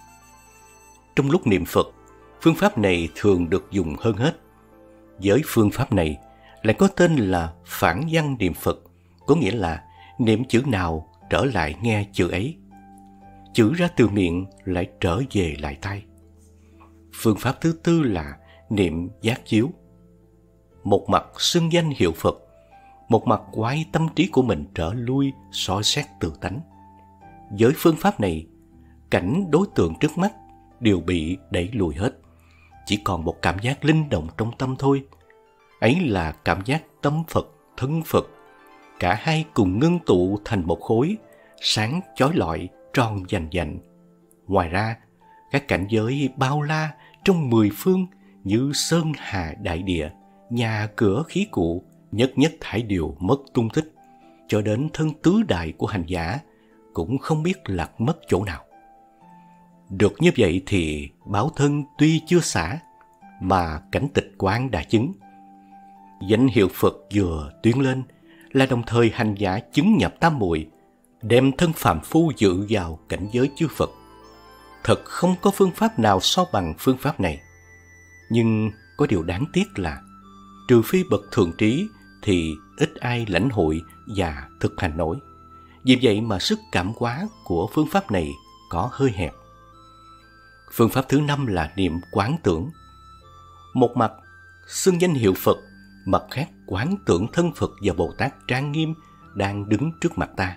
Trong lúc niệm Phật, phương pháp này thường được dùng hơn hết. Với phương pháp này lại có tên là phản văn niệm Phật, có nghĩa là niệm chữ nào trở lại nghe chữ ấy. Chữ ra từ miệng lại trở về lại tai. Phương pháp thứ tư là niệm giác chiếu. Một mặt xưng danh hiệu Phật, một mặt quay tâm trí của mình trở lui soi xét tự tánh. Với phương pháp này, cảnh đối tượng trước mắt đều bị đẩy lùi hết, chỉ còn một cảm giác linh động trong tâm thôi. Ấy là cảm giác tâm Phật, thân Phật, cả hai cùng ngưng tụ thành một khối, sáng chói lọi, tròn vành vạnh. Ngoài ra, các cảnh giới bao la trong 10 phương như sơn hà đại địa, nhà cửa khí cụ, nhất nhất thảy đều mất tung tích, cho đến thân tứ đại của hành giả cũng không biết lạc mất chỗ nào. Được như vậy thì báo thân tuy chưa xả, mà cảnh tịch quán đã chứng. Danh hiệu Phật vừa tuyên lên là đồng thời hành giả chứng nhập tam muội, đem thân phàm phu dự vào cảnh giới chư Phật. Thật không có phương pháp nào so bằng phương pháp này. Nhưng có điều đáng tiếc là trừ phi bậc thượng trí thì ít ai lãnh hội và thực hành nổi. Vì vậy mà sức cảm hóa của phương pháp này có hơi hẹp. Phương pháp thứ 5 là niệm quán tưởng. Một mặt xưng danh hiệu Phật, mặt khác quán tưởng thân Phật và Bồ Tát trang nghiêm đang đứng trước mặt ta.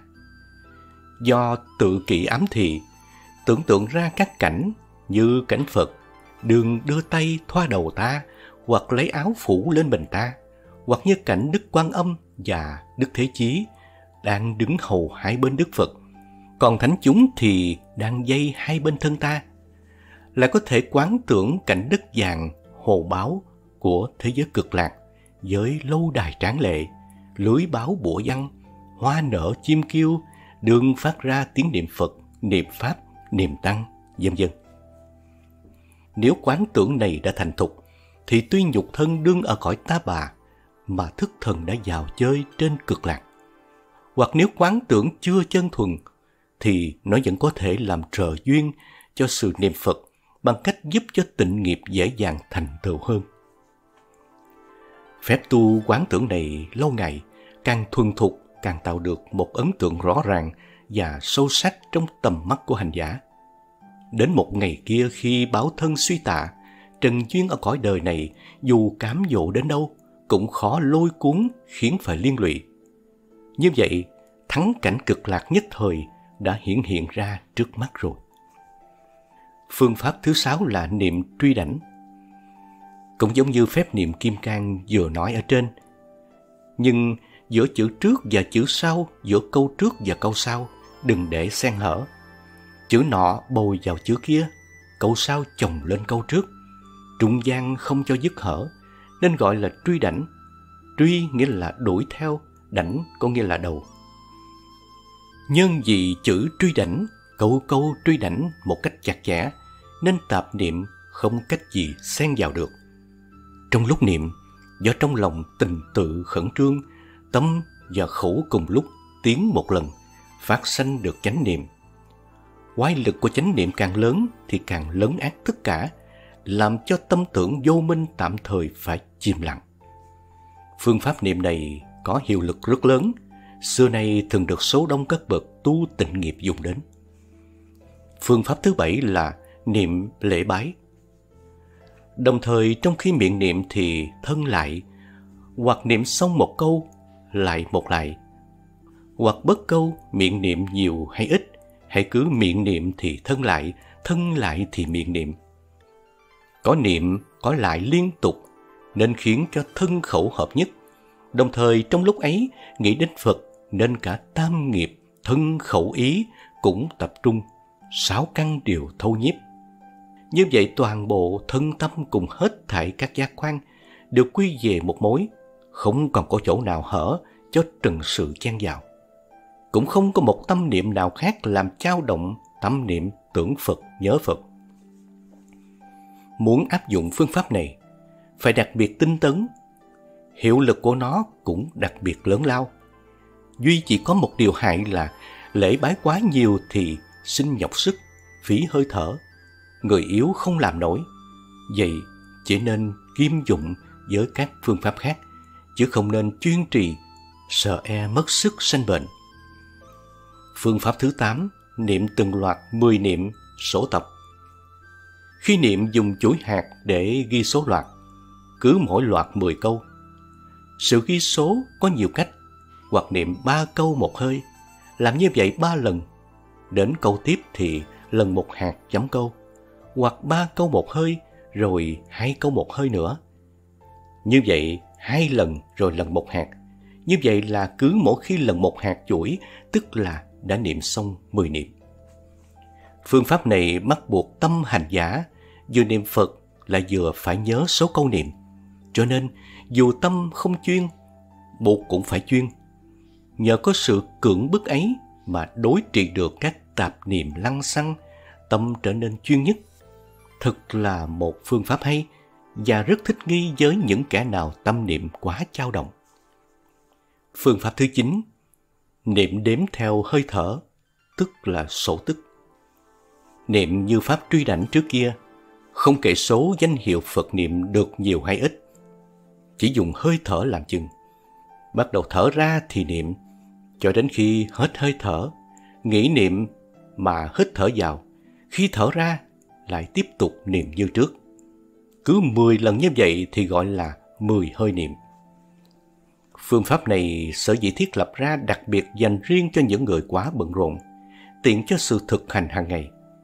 Do tự kỷ ám thị, tưởng tượng ra các cảnh như cảnh Phật đừng đưa tay thoa đầu ta, hoặc lấy áo phủ lên mình ta, hoặc như cảnh Đức Quan Âm và Đức Thế Chí đang đứng hầu hai bên Đức Phật, còn thánh chúng thì đang dây hai bên thân ta. Lại có thể quán tưởng cảnh đất vàng hồ báo của thế giới cực lạc, với lâu đài tráng lệ, lưới báo bủa văng, hoa nở chim kêu, đường phát ra tiếng niệm Phật, niệm Pháp, niệm Tăng, vân vân. Nếu quán tưởng này đã thành thục, thì tuy nhục thân đương ở cõi ta bà, mà thức thần đã vào chơi trên cực lạc. Hoặc nếu quán tưởng chưa chân thuần, thì nó vẫn có thể làm trợ duyên cho sự niệm Phật bằng cách giúp cho tịnh nghiệp dễ dàng thành tựu hơn. Phép tu quán tưởng này lâu ngày, càng thuần thục càng tạo được một ấn tượng rõ ràng và sâu sắc trong tầm mắt của hành giả. Đến một ngày kia khi báo thân suy tạ, trần duyên ở cõi đời này dù cám dỗ đến đâu cũng khó lôi cuốn khiến phải liên lụy. Như vậy, thắng cảnh cực lạc nhất thời đã hiển hiện ra trước mắt rồi. Phương pháp thứ 6 là niệm truy đảnh. Cũng giống như phép niệm kim cang vừa nói ở trên, nhưng giữa chữ trước và chữ sau, giữa câu trước và câu sau đừng để xen hở. Chữ nọ bồi vào chữ kia, câu sau chồng lên câu trước, trung gian không cho dứt hở, nên gọi là truy đảnh. Truy nghĩa là đuổi theo, đảnh có nghĩa là đầu. Nhân vì chữ truy đảnh, câu câu truy đảnh một cách chặt chẽ, nên tạp niệm không cách gì xen vào được. Trong lúc niệm, do trong lòng tình tự khẩn trương, tâm và khẩu cùng lúc tiến một lần, phát sanh được chánh niệm. Quái lực của chánh niệm càng lớn thì càng lấn át tất cả, làm cho tâm tưởng vô minh tạm thời phải chìm lặng. Phương pháp niệm này có hiệu lực rất lớn, xưa nay thường được số đông các bậc tu tịnh nghiệp dùng đến. Phương pháp thứ 7 là niệm lễ bái. Đồng thời trong khi miệng niệm thì thân lại, hoặc niệm xong một câu lại một lại, hoặc bất câu miệng niệm nhiều hay ít, hãy cứ miệng niệm thì thân lại thì miệng niệm. Có niệm có lại liên tục nên khiến cho thân khẩu hợp nhất. Đồng thời trong lúc ấy nghĩ đến Phật nên cả tam nghiệp, thân khẩu ý cũng tập trung, 6 căn đều thâu nhiếp. Như vậy toàn bộ thân tâm cùng hết thảy các giác quan đều quy về một mối, không còn có chỗ nào hở cho trần sự chen vào. Cũng không có một tâm niệm nào khác làm chao động tâm niệm tưởng Phật, nhớ Phật. Muốn áp dụng phương pháp này, phải đặc biệt tinh tấn. Hiệu lực của nó cũng đặc biệt lớn lao. Duy chỉ có một điều hại là lễ bái quá nhiều thì sinh nhọc sức, phí hơi thở. Người yếu không làm nổi. Vậy chỉ nên kiêm dụng với các phương pháp khác, chứ không nên chuyên trì, sợ e mất sức sanh bệnh. Phương pháp thứ 8, niệm từng loạt 10 niệm, số tập. Khi niệm dùng chuỗi hạt để ghi số loạt, cứ mỗi loạt 10 câu. Sự ghi số có nhiều cách, hoặc niệm 3 câu một hơi, làm như vậy 3 lần. Đến câu tiếp thì lần một hạt chấm câu, hoặc 3 câu một hơi, rồi 2 câu một hơi nữa. Như vậy 2 lần rồi lần một hạt. Như vậy là cứ mỗi khi lần một hạt chuỗi, tức là đã niệm xong 10 niệm. Phương pháp này bắt buộc tâm hành giả vừa niệm Phật là vừa phải nhớ số câu niệm. Cho nên dù tâm không chuyên, buộc cũng phải chuyên. Nhờ có sự cưỡng bức ấy mà đối trị được các tạp niệm lăng xăng, tâm trở nên chuyên nhất. Thật là một phương pháp hay và rất thích nghi với những kẻ nào tâm niệm quá dao động. Phương pháp thứ 9, niệm đếm theo hơi thở, tức là sổ tức. Niệm như pháp truy đảnh trước kia, không kể số danh hiệu Phật niệm được nhiều hay ít, chỉ dùng hơi thở làm chừng. Bắt đầu thở ra thì niệm, cho đến khi hết hơi thở, nghĩ niệm mà hít thở vào, khi thở ra lại tiếp tục niệm như trước. Cứ 10 lần như vậy thì gọi là 10 hơi niệm. Phương pháp này sở dĩ thiết lập ra đặc biệt dành riêng cho những người quá bận rộn, tiện cho sự thực hành hàng ngày.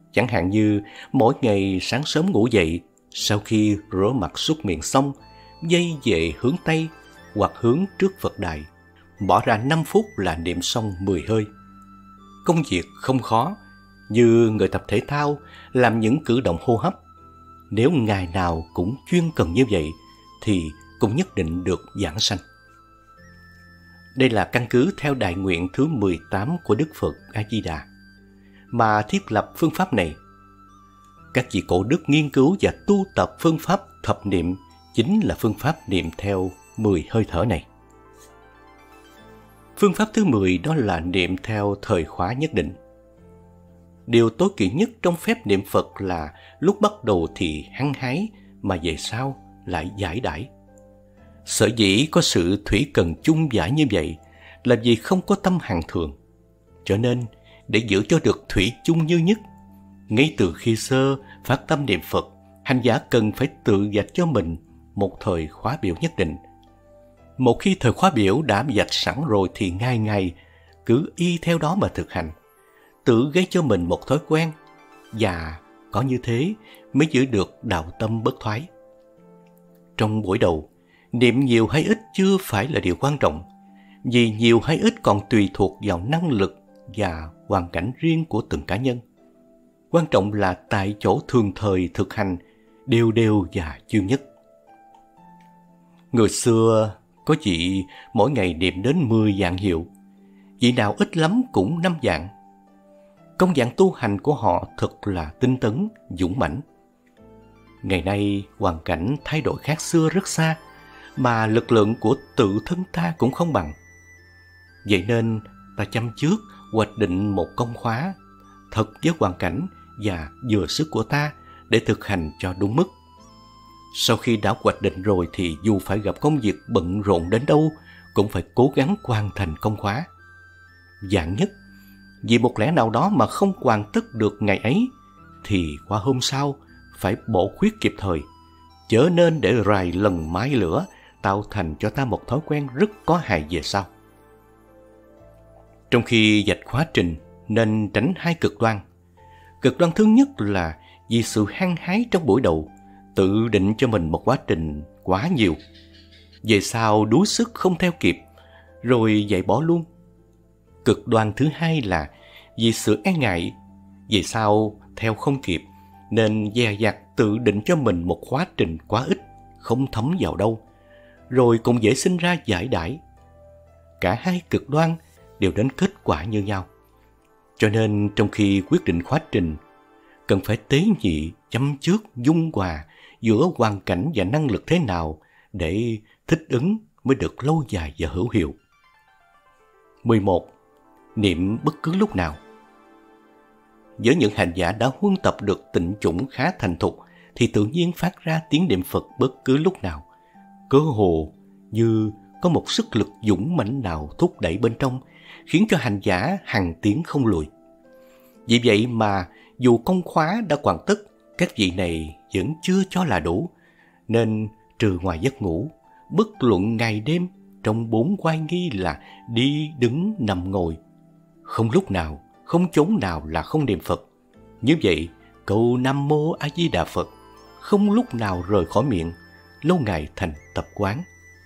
Chẳng hạn như mỗi ngày sáng sớm ngủ dậy, sau khi rửa mặt súc miệng xong, dây về hướng Tây hoặc hướng trước Phật đài, bỏ ra 5 phút là niệm xong 10 hơi. Công việc không khó, như người tập thể thao làm những cử động hô hấp. Nếu ngày nào cũng chuyên cần như vậy thì cũng nhất định được giảng sanh. Đây là căn cứ theo đại nguyện thứ 18 của Đức Phật A-di-đà mà thiết lập phương pháp này. Các vị cổ đức nghiên cứu và tu tập phương pháp thập niệm chính là phương pháp niệm theo 10 hơi thở này. Phương pháp thứ 10 đó là niệm theo thời khóa nhất định. Điều tối kỵ nhất trong phép niệm Phật là lúc bắt đầu thì hăng hái mà về sau lại giải đãi. Sở dĩ có sự thủy cần chung giải như vậy là vì không có tâm hàng thường. Cho nên, để giữ cho được thủy chung như nhất, ngay từ khi sơ phát tâm niệm Phật, hành giả cần phải tự vạch cho mình một thời khóa biểu nhất định. Một khi thời khóa biểu đã vạch sẵn rồi thì ngày ngày cứ y theo đó mà thực hành, tự gây cho mình một thói quen, và có như thế mới giữ được đạo tâm bất thoái. Trong buổi đầu, niệm nhiều hay ít chưa phải là điều quan trọng, vì nhiều hay ít còn tùy thuộc vào năng lực và hoàn cảnh riêng của từng cá nhân. Quan trọng là tại chỗ thường thời thực hành đều đều và chuyên nhất. Người xưa có vị mỗi ngày niệm đến 10 vạn hiệu, vị nào ít lắm cũng 5 vạn. Công dạng tu hành của họ thật là tinh tấn, dũng mãnh. Ngày nay hoàn cảnh thay đổi khác xưa rất xa, mà lực lượng của tự thân ta cũng không bằng. Vậy nên ta chăm trước hoạch định một công khóa thật với hoàn cảnh và vừa sức của ta để thực hành cho đúng mức. Sau khi đã hoạch định rồi thì dù phải gặp công việc bận rộn đến đâu cũng phải cố gắng hoàn thành công khóa. Vạn nhất, vì một lẽ nào đó mà không hoàn tất được ngày ấy thì qua hôm sau phải bổ khuyết kịp thời, chớ nên để rài lần mái lửa tạo thành cho ta một thói quen rất có hại về sau. Trong khi vạch khóa trình nên tránh hai cực đoan. Cực đoan thứ nhất là vì sự hăng hái trong buổi đầu, tự định cho mình một quá trình quá nhiều, về sau đuối sức không theo kịp, rồi dạy bỏ luôn. Cực đoan thứ hai là vì sự e ngại, về sau theo không kịp, nên dè dặt tự định cho mình một quá trình quá ít, không thấm vào đâu, rồi cũng dễ sinh ra giải đãi. Cả hai cực đoan đều đến kết quả như nhau. Cho nên trong khi quyết định khóa trình, cần phải tế nhị, chăm trước, dung hòa giữa hoàn cảnh và năng lực thế nào để thích ứng mới được lâu dài và hữu hiệu. 11. Niệm bất cứ lúc nào. Với những hành giả đã huân tập được tịnh chủng khá thành thục thì tự nhiên phát ra tiếng niệm Phật bất cứ lúc nào, cơ hồ như có một sức lực dũng mãnh nào thúc đẩy bên trong, khiến cho hành giả hằng tiến không lùi. Vì vậy mà dù công khóa đã hoàn tất, các vị này vẫn chưa cho là đủ, nên trừ ngoài giấc ngủ, bất luận ngày đêm, trong 4 oai nghi là đi, đứng, nằm, ngồi, không lúc nào, không chốn nào là không niệm Phật. Như vậy, câu Nam Mô A Di Đà Phật không lúc nào rời khỏi miệng, lâu ngày thành tập quán.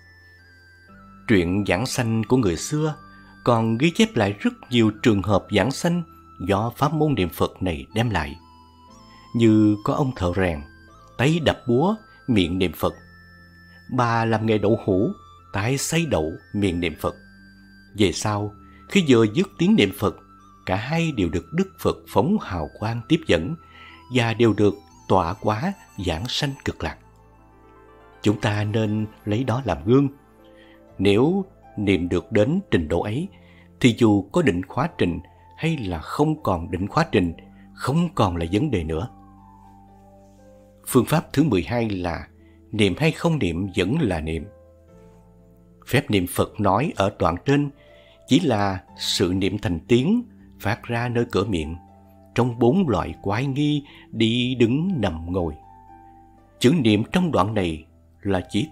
Truyện giảng sanh của người xưa còn ghi chép lại rất nhiều trường hợp giảng sanh do pháp môn niệm Phật này đem lại. Như có ông thợ rèn, tay đập búa, miệng niệm Phật. Bà làm nghề đậu hũ, tay xay đậu, miệng niệm Phật. Về sau, khi vừa dứt tiếng niệm Phật, cả hai đều được Đức Phật phóng hào quang tiếp dẫn và đều được tọa hóa giảng sanh cực lạc. Chúng ta nên lấy đó làm gương. Nếu niệm được đến trình độ ấy, thì dù có định khóa trình hay là không còn định khóa trình, không còn là vấn đề nữa. Phương pháp thứ 12 là niệm hay không niệm vẫn là niệm. Phép niệm Phật nói ở đoạn trên chỉ là sự niệm thành tiếng phát ra nơi cửa miệng, trong 4 loại quái nghi đi, đứng, nằm, ngồi. Chữ niệm trong đoạn này là chỉ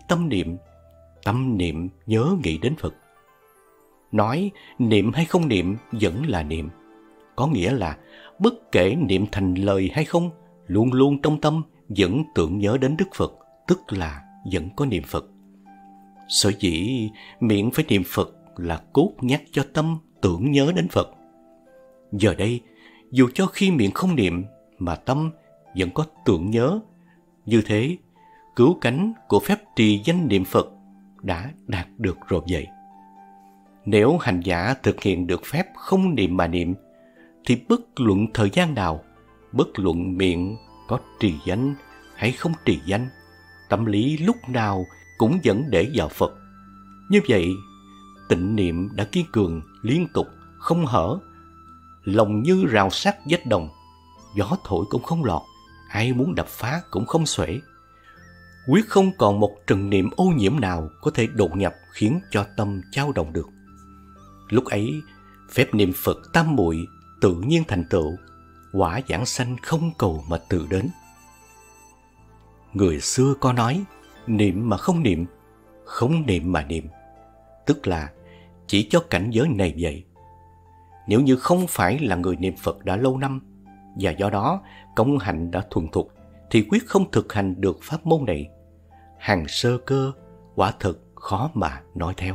tâm niệm nhớ nghĩ đến Phật. Nói niệm hay không niệm vẫn là niệm, có nghĩa là bất kể niệm thành lời hay không, luôn luôn trong tâm vẫn tưởng nhớ đến Đức Phật, tức là vẫn có niệm Phật. Sở dĩ miệng phải niệm Phật là cốt nhắc cho tâm tưởng nhớ đến Phật. Giờ đây, dù cho khi miệng không niệm mà tâm vẫn có tưởng nhớ, như thế, cứu cánh của phép trì danh niệm Phật đã đạt được rồi vậy. Nếu hành giả thực hiện được phép không niệm mà niệm, thì bất luận thời gian nào, bất luận miệng có trì danh hay không trì danh, tâm lý lúc nào cũng vẫn để vào Phật. Như vậy, tịnh niệm đã kiên cường, liên tục, không hở, lòng như rào sắt vách đồng, gió thổi cũng không lọt, ai muốn đập phá cũng không xuể. Quyết không còn một trần niệm ô nhiễm nào có thể đột nhập khiến cho tâm dao động được. Lúc ấy, phép niệm Phật tam muội tự nhiên thành tựu, quả giảng sanh không cầu mà tự đến. Người xưa có nói, niệm mà không niệm, không niệm mà niệm, tức là chỉ cho cảnh giới này vậy. Nếu như không phải là người niệm Phật đã lâu năm, và do đó công hạnh đã thuần thục, thì quyết không thực hành được pháp môn này. Hàng sơ cơ, quả thực khó mà nói theo.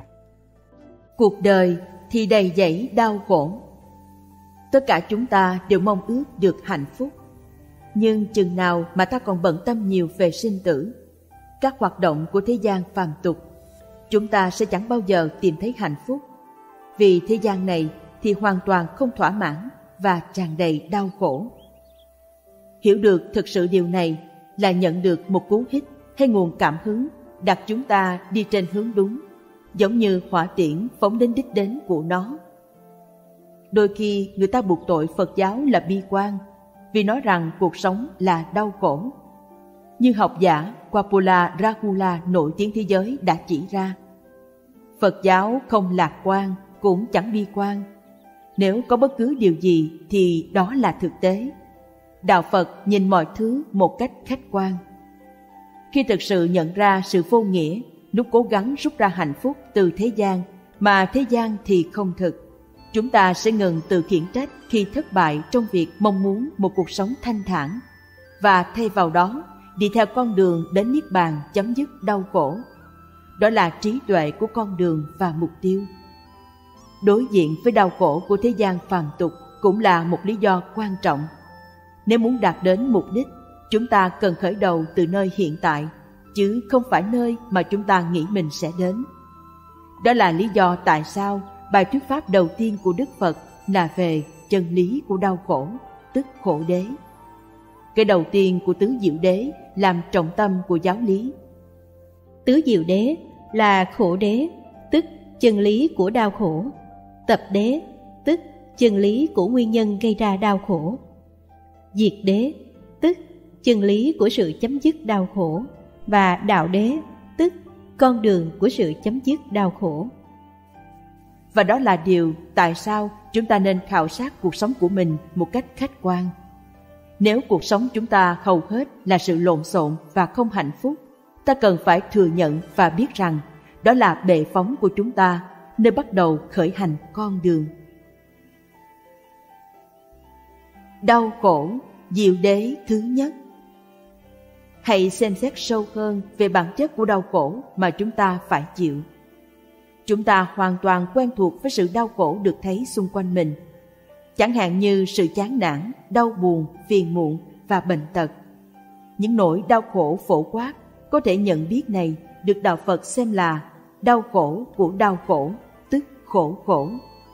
Cuộc đời thì đầy dẫy đau khổ. Tất cả chúng ta đều mong ước được hạnh phúc. Nhưng chừng nào mà ta còn bận tâm nhiều về sinh tử, các hoạt động của thế gian phàm tục, chúng ta sẽ chẳng bao giờ tìm thấy hạnh phúc. Vì thế gian này thì hoàn toàn không thỏa mãn và tràn đầy đau khổ. Hiểu được thực sự điều này là nhận được một cú hích hay nguồn cảm hứng đặt chúng ta đi trên hướng đúng, giống như hỏa tiễn phóng đến đích đến của nó. Đôi khi người ta buộc tội Phật giáo là bi quan vì nói rằng cuộc sống là đau khổ. Như học giả Kapula Rahula nổi tiếng thế giới đã chỉ ra, Phật giáo không lạc quan cũng chẳng bi quan. Nếu có bất cứ điều gì thì đó là thực tế. Đạo Phật nhìn mọi thứ một cách khách quan. Khi thực sự nhận ra sự vô nghĩa, lúc cố gắng rút ra hạnh phúc từ thế gian mà thế gian thì không thực, chúng ta sẽ ngừng tự khiển trách khi thất bại trong việc mong muốn một cuộc sống thanh thản, và thay vào đó đi theo con đường đến Niết Bàn chấm dứt đau khổ. Đó là trí tuệ của con đường và mục tiêu. Đối diện với đau khổ của thế gian phàm tục cũng là một lý do quan trọng. Nếu muốn đạt đến mục đích, chúng ta cần khởi đầu từ nơi hiện tại, chứ không phải nơi mà chúng ta nghĩ mình sẽ đến. Đó là lý do tại sao bài thuyết pháp đầu tiên của Đức Phật là về chân lý của đau khổ, tức khổ đế. Cái đầu tiên của tứ diệu đế làm trọng tâm của giáo lý. Tứ diệu đế là khổ đế, tức chân lý của đau khổ; tập đế, tức chân lý của nguyên nhân gây ra đau khổ; diệt đế, tức chân lý của sự chấm dứt đau khổ; và đạo đế, tức con đường của sự chấm dứt đau khổ. Và đó là điều tại sao chúng ta nên khảo sát cuộc sống của mình một cách khách quan. Nếu cuộc sống chúng ta hầu hết là sự lộn xộn và không hạnh phúc, ta cần phải thừa nhận và biết rằng đó là bệ phóng của chúng ta, nơi bắt đầu khởi hành con đường. Đau khổ, diệu đế thứ nhất. Hãy xem xét sâu hơn về bản chất của đau khổ mà chúng ta phải chịu. Chúng ta hoàn toàn quen thuộc với sự đau khổ được thấy xung quanh mình, chẳng hạn như sự chán nản, đau buồn, phiền muộn và bệnh tật. Những nỗi đau khổ phổ quát có thể nhận biết này được Đạo Phật xem là đau khổ của đau khổ, tức khổ khổ.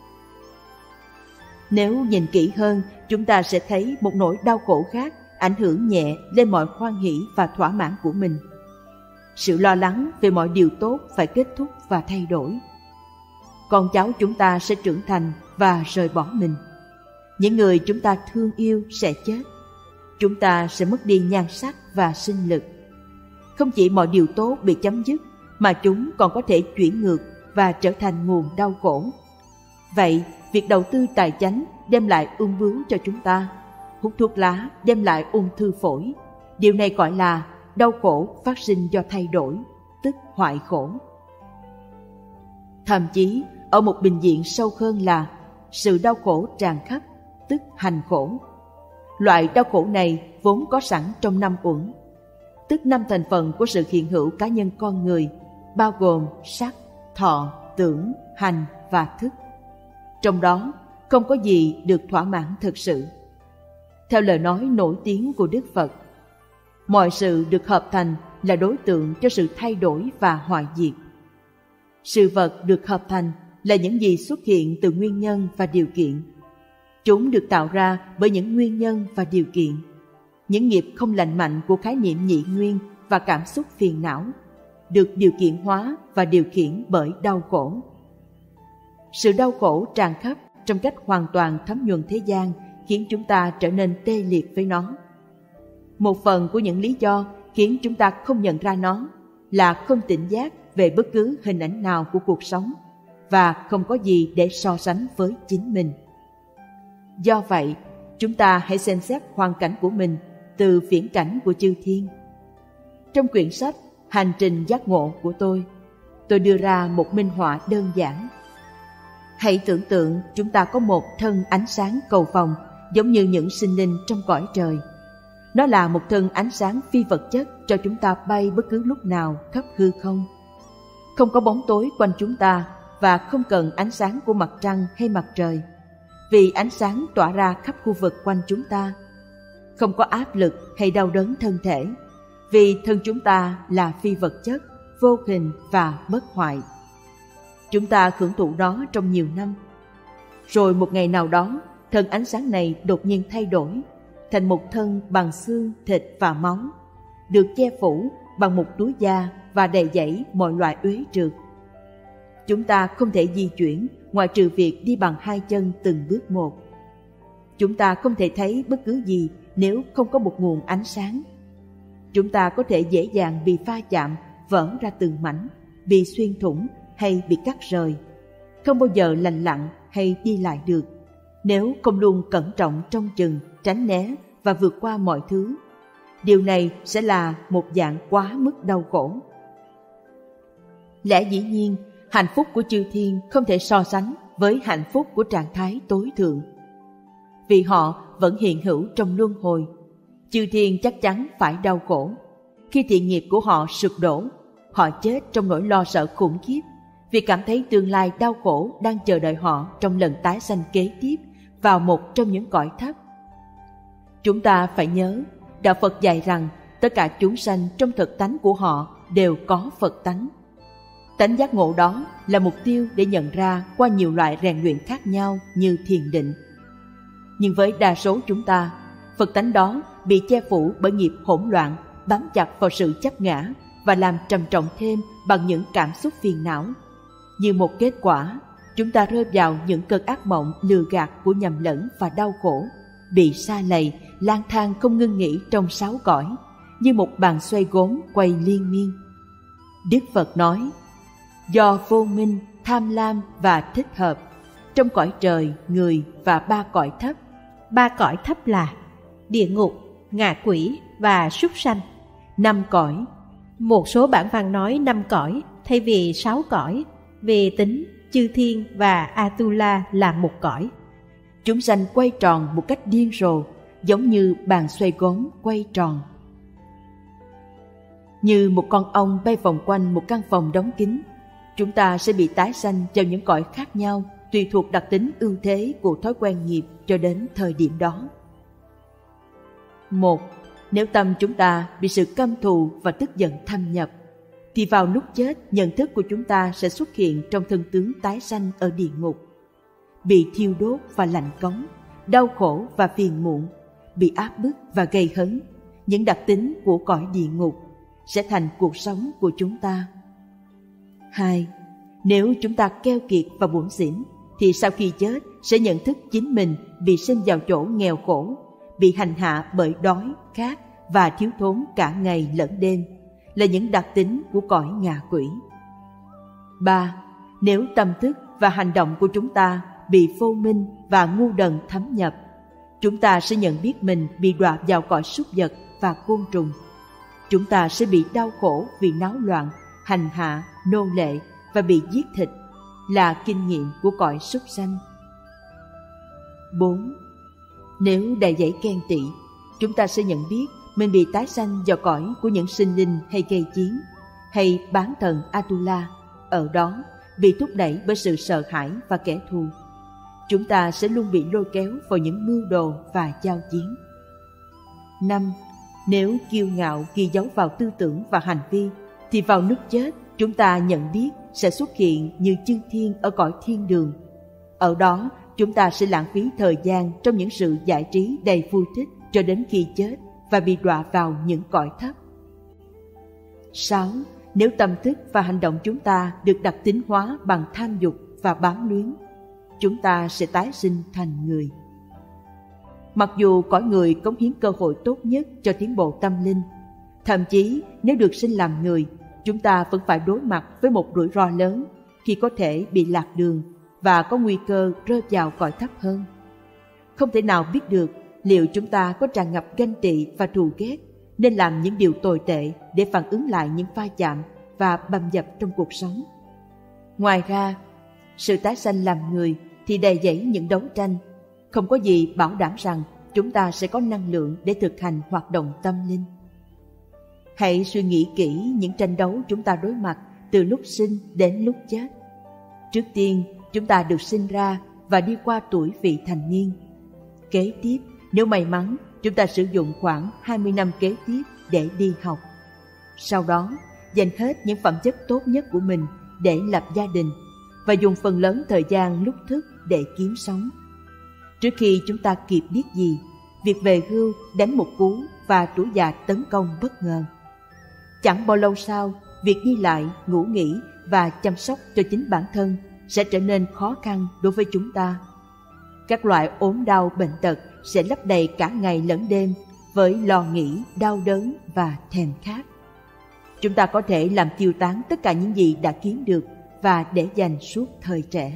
Nếu nhìn kỹ hơn, chúng ta sẽ thấy một nỗi đau khổ khác ảnh hưởng nhẹ lên mọi hoan hỷ và thỏa mãn của mình. Sự lo lắng về mọi điều tốt phải kết thúc và thay đổi. Con cháu chúng ta sẽ trưởng thành và rời bỏ mình. Những người chúng ta thương yêu sẽ chết. Chúng ta sẽ mất đi nhan sắc và sinh lực. Không chỉ mọi điều tốt bị chấm dứt, mà chúng còn có thể chuyển ngược và trở thành nguồn đau khổ. Vậy, việc đầu tư tài chánh đem lại ung bướu cho chúng ta. Hút thuốc lá đem lại ung thư phổi. Điều này gọi là đau khổ phát sinh do thay đổi, tức hoại khổ. Thậm chí, ở một bình diện sâu hơn là sự đau khổ tràn khắp, tức hành khổ. Loại đau khổ này vốn có sẵn trong 5 uẩn, tức 5 thành phần của sự hiện hữu cá nhân con người, bao gồm sắc, thọ, tưởng, hành và thức. Trong đó không có gì được thỏa mãn thực sự. Theo lời nói nổi tiếng của Đức Phật, mọi sự được hợp thành là đối tượng cho sự thay đổi và hoại diệt. Sự vật được hợp thành là những gì xuất hiện từ nguyên nhân và điều kiện. Chúng được tạo ra bởi những nguyên nhân và điều kiện. Những nghiệp không lành mạnh của khái niệm nhị nguyên và cảm xúc phiền não được điều kiện hóa và điều khiển bởi đau khổ. Sự đau khổ tràn khắp trong cách hoàn toàn thấm nhuần thế gian khiến chúng ta trở nên tê liệt với nó. Một phần của những lý do khiến chúng ta không nhận ra nó là không tỉnh giác về bất cứ hình ảnh nào của cuộc sống và không có gì để so sánh với chính mình. Do vậy, chúng ta hãy xem xét hoàn cảnh của mình từ viễn cảnh của chư thiên. Trong quyển sách Hành trình giác ngộ của tôi đưa ra một minh họa đơn giản. Hãy tưởng tượng chúng ta có một thân ánh sáng cầu vồng giống như những sinh linh trong cõi trời. Nó là một thân ánh sáng phi vật chất cho chúng ta bay bất cứ lúc nào khắp hư không. Không có bóng tối quanh chúng ta và không cần ánh sáng của mặt trăng hay mặt trời, vì ánh sáng tỏa ra khắp khu vực quanh chúng ta. Không có áp lực hay đau đớn thân thể, vì thân chúng ta là phi vật chất, vô hình và bất hoại. Chúng ta hưởng thụ nó trong nhiều năm. Rồi một ngày nào đó, thân ánh sáng này đột nhiên thay đổi thành một thân bằng xương, thịt và máu, được che phủ bằng một túi da và đầy dẫy mọi loại uế trượt. Chúng ta không thể di chuyển ngoại trừ việc đi bằng 2 chân từng bước một. Chúng ta không thể thấy bất cứ gì nếu không có một nguồn ánh sáng. Chúng ta có thể dễ dàng bị va chạm, vỡ ra từng mảnh, bị xuyên thủng hay bị cắt rời, không bao giờ lành lặn hay đi lại được, nếu không luôn cẩn trọng trông chừng, tránh né và vượt qua mọi thứ. Điều này sẽ là một dạng quá mức đau khổ. Lẽ dĩ nhiên, hạnh phúc của chư thiên không thể so sánh với hạnh phúc của trạng thái tối thượng. Vì họ vẫn hiện hữu trong luân hồi, chư thiên chắc chắn phải đau khổ. Khi thiện nghiệp của họ sụp đổ, họ chết trong nỗi lo sợ khủng khiếp vì cảm thấy tương lai đau khổ đang chờ đợi họ trong lần tái sanh kế tiếp vào một trong những cõi thấp. Chúng ta phải nhớ, Đạo Phật dạy rằng tất cả chúng sanh trong thực tánh của họ đều có Phật tánh. Tánh giác ngộ đó là mục tiêu để nhận ra qua nhiều loại rèn luyện khác nhau như thiền định. Nhưng với đa số chúng ta, Phật tánh đó bị che phủ bởi nghiệp hỗn loạn, bám chặt vào sự chấp ngã và làm trầm trọng thêm bằng những cảm xúc phiền não. Như một kết quả, chúng ta rơi vào những cơn ác mộng lừa gạt của nhầm lẫn và đau khổ, bị sa lầy, lang thang không ngưng nghỉ trong 6 cõi, như một bàn xoay gốm quay liên miên. Đức Phật nói, do vô minh, tham lam và thích hợp, trong cõi trời, người và 3 cõi thấp. 3 cõi thấp là địa ngục, ngạ quỷ và súc sanh. 5 cõi. Một số bản văn nói 5 cõi thay vì 6 cõi, vì tính chư thiên và Atula là một cõi. Chúng sanh quay tròn một cách điên rồ, giống như bàn xoay gốm quay tròn. Như một con ong bay vòng quanh một căn phòng đóng kín, chúng ta sẽ bị tái sanh vào những cõi khác nhau tùy thuộc đặc tính ưu thế của thói quen nghiệp cho đến thời điểm đó. 1. Nếu tâm chúng ta bị sự căm thù và tức giận thâm nhập, thì vào lúc chết, nhận thức của chúng ta sẽ xuất hiện trong thân tướng tái sanh ở địa ngục. Bị thiêu đốt và lạnh cống, đau khổ và phiền muộn, bị áp bức và gây hấn, những đặc tính của cõi địa ngục sẽ thành cuộc sống của chúng ta. 2. Nếu chúng ta keo kiệt và bủn xỉn, thì sau khi chết sẽ nhận thức chính mình bị sinh vào chỗ nghèo khổ, bị hành hạ bởi đói, khát và thiếu thốn cả ngày lẫn đêm, là những đặc tính của cõi ngạ quỷ. 3. Nếu tâm thức và hành động của chúng ta bị vô minh và ngu đần thấm nhập, chúng ta sẽ nhận biết mình bị đọa vào cõi súc vật và côn trùng. Chúng ta sẽ bị đau khổ vì náo loạn, hành hạ, nô lệ và bị giết thịt, là kinh nghiệm của cõi súc sanh. 4. Nếu đầy dẫy ghen tị, chúng ta sẽ nhận biết mình bị tái sanh vào cõi của những sinh linh hay gây chiến, hay bán thần Atula, ở đó bị thúc đẩy bởi sự sợ hãi và kẻ thù. Chúng ta sẽ luôn bị lôi kéo vào những mưu đồ và giao chiến. 5. Nếu kiêu ngạo ghi dấu vào tư tưởng và hành vi, thì vào lúc chết, chúng ta nhận biết sẽ xuất hiện như chư thiên ở cõi thiên đường. Ở đó, chúng ta sẽ lãng phí thời gian trong những sự giải trí đầy vui thích cho đến khi chết và bị đọa vào những cõi thấp. 6. Nếu tâm thức và hành động chúng ta được đặc tính hóa bằng tham dục và bám luyến, chúng ta sẽ tái sinh thành người. Mặc dù cõi người cống hiến cơ hội tốt nhất cho tiến bộ tâm linh, thậm chí nếu được sinh làm người, chúng ta vẫn phải đối mặt với một rủi ro lớn khi có thể bị lạc đường và có nguy cơ rơi vào cõi thấp hơn. Không thể nào biết được liệu chúng ta có tràn ngập ganh tị và thù ghét, nên làm những điều tồi tệ để phản ứng lại những va chạm và bầm dập trong cuộc sống. Ngoài ra, sự tái sanh làm người thì đầy dẫy những đấu tranh. Không có gì bảo đảm rằng chúng ta sẽ có năng lượng để thực hành hoạt động tâm linh. Hãy suy nghĩ kỹ những tranh đấu chúng ta đối mặt từ lúc sinh đến lúc chết. Trước tiên, chúng ta được sinh ra và đi qua tuổi vị thành niên. Kế tiếp, nếu may mắn, chúng ta sử dụng khoảng 20 năm kế tiếp để đi học. Sau đó, dành hết những phẩm chất tốt nhất của mình để lập gia đình và dùng phần lớn thời gian lúc thức để kiếm sống. Trước khi chúng ta kịp biết gì, việc về hưu đánh một cú và tuổi già tấn công bất ngờ. Chẳng bao lâu sau, việc đi lại, ngủ nghỉ và chăm sóc cho chính bản thân sẽ trở nên khó khăn đối với chúng ta. Các loại ốm đau bệnh tật sẽ lấp đầy cả ngày lẫn đêm với lo nghĩ, đau đớn và thèm khát. Chúng ta có thể làm tiêu tán tất cả những gì đã kiếm được và để dành suốt thời trẻ.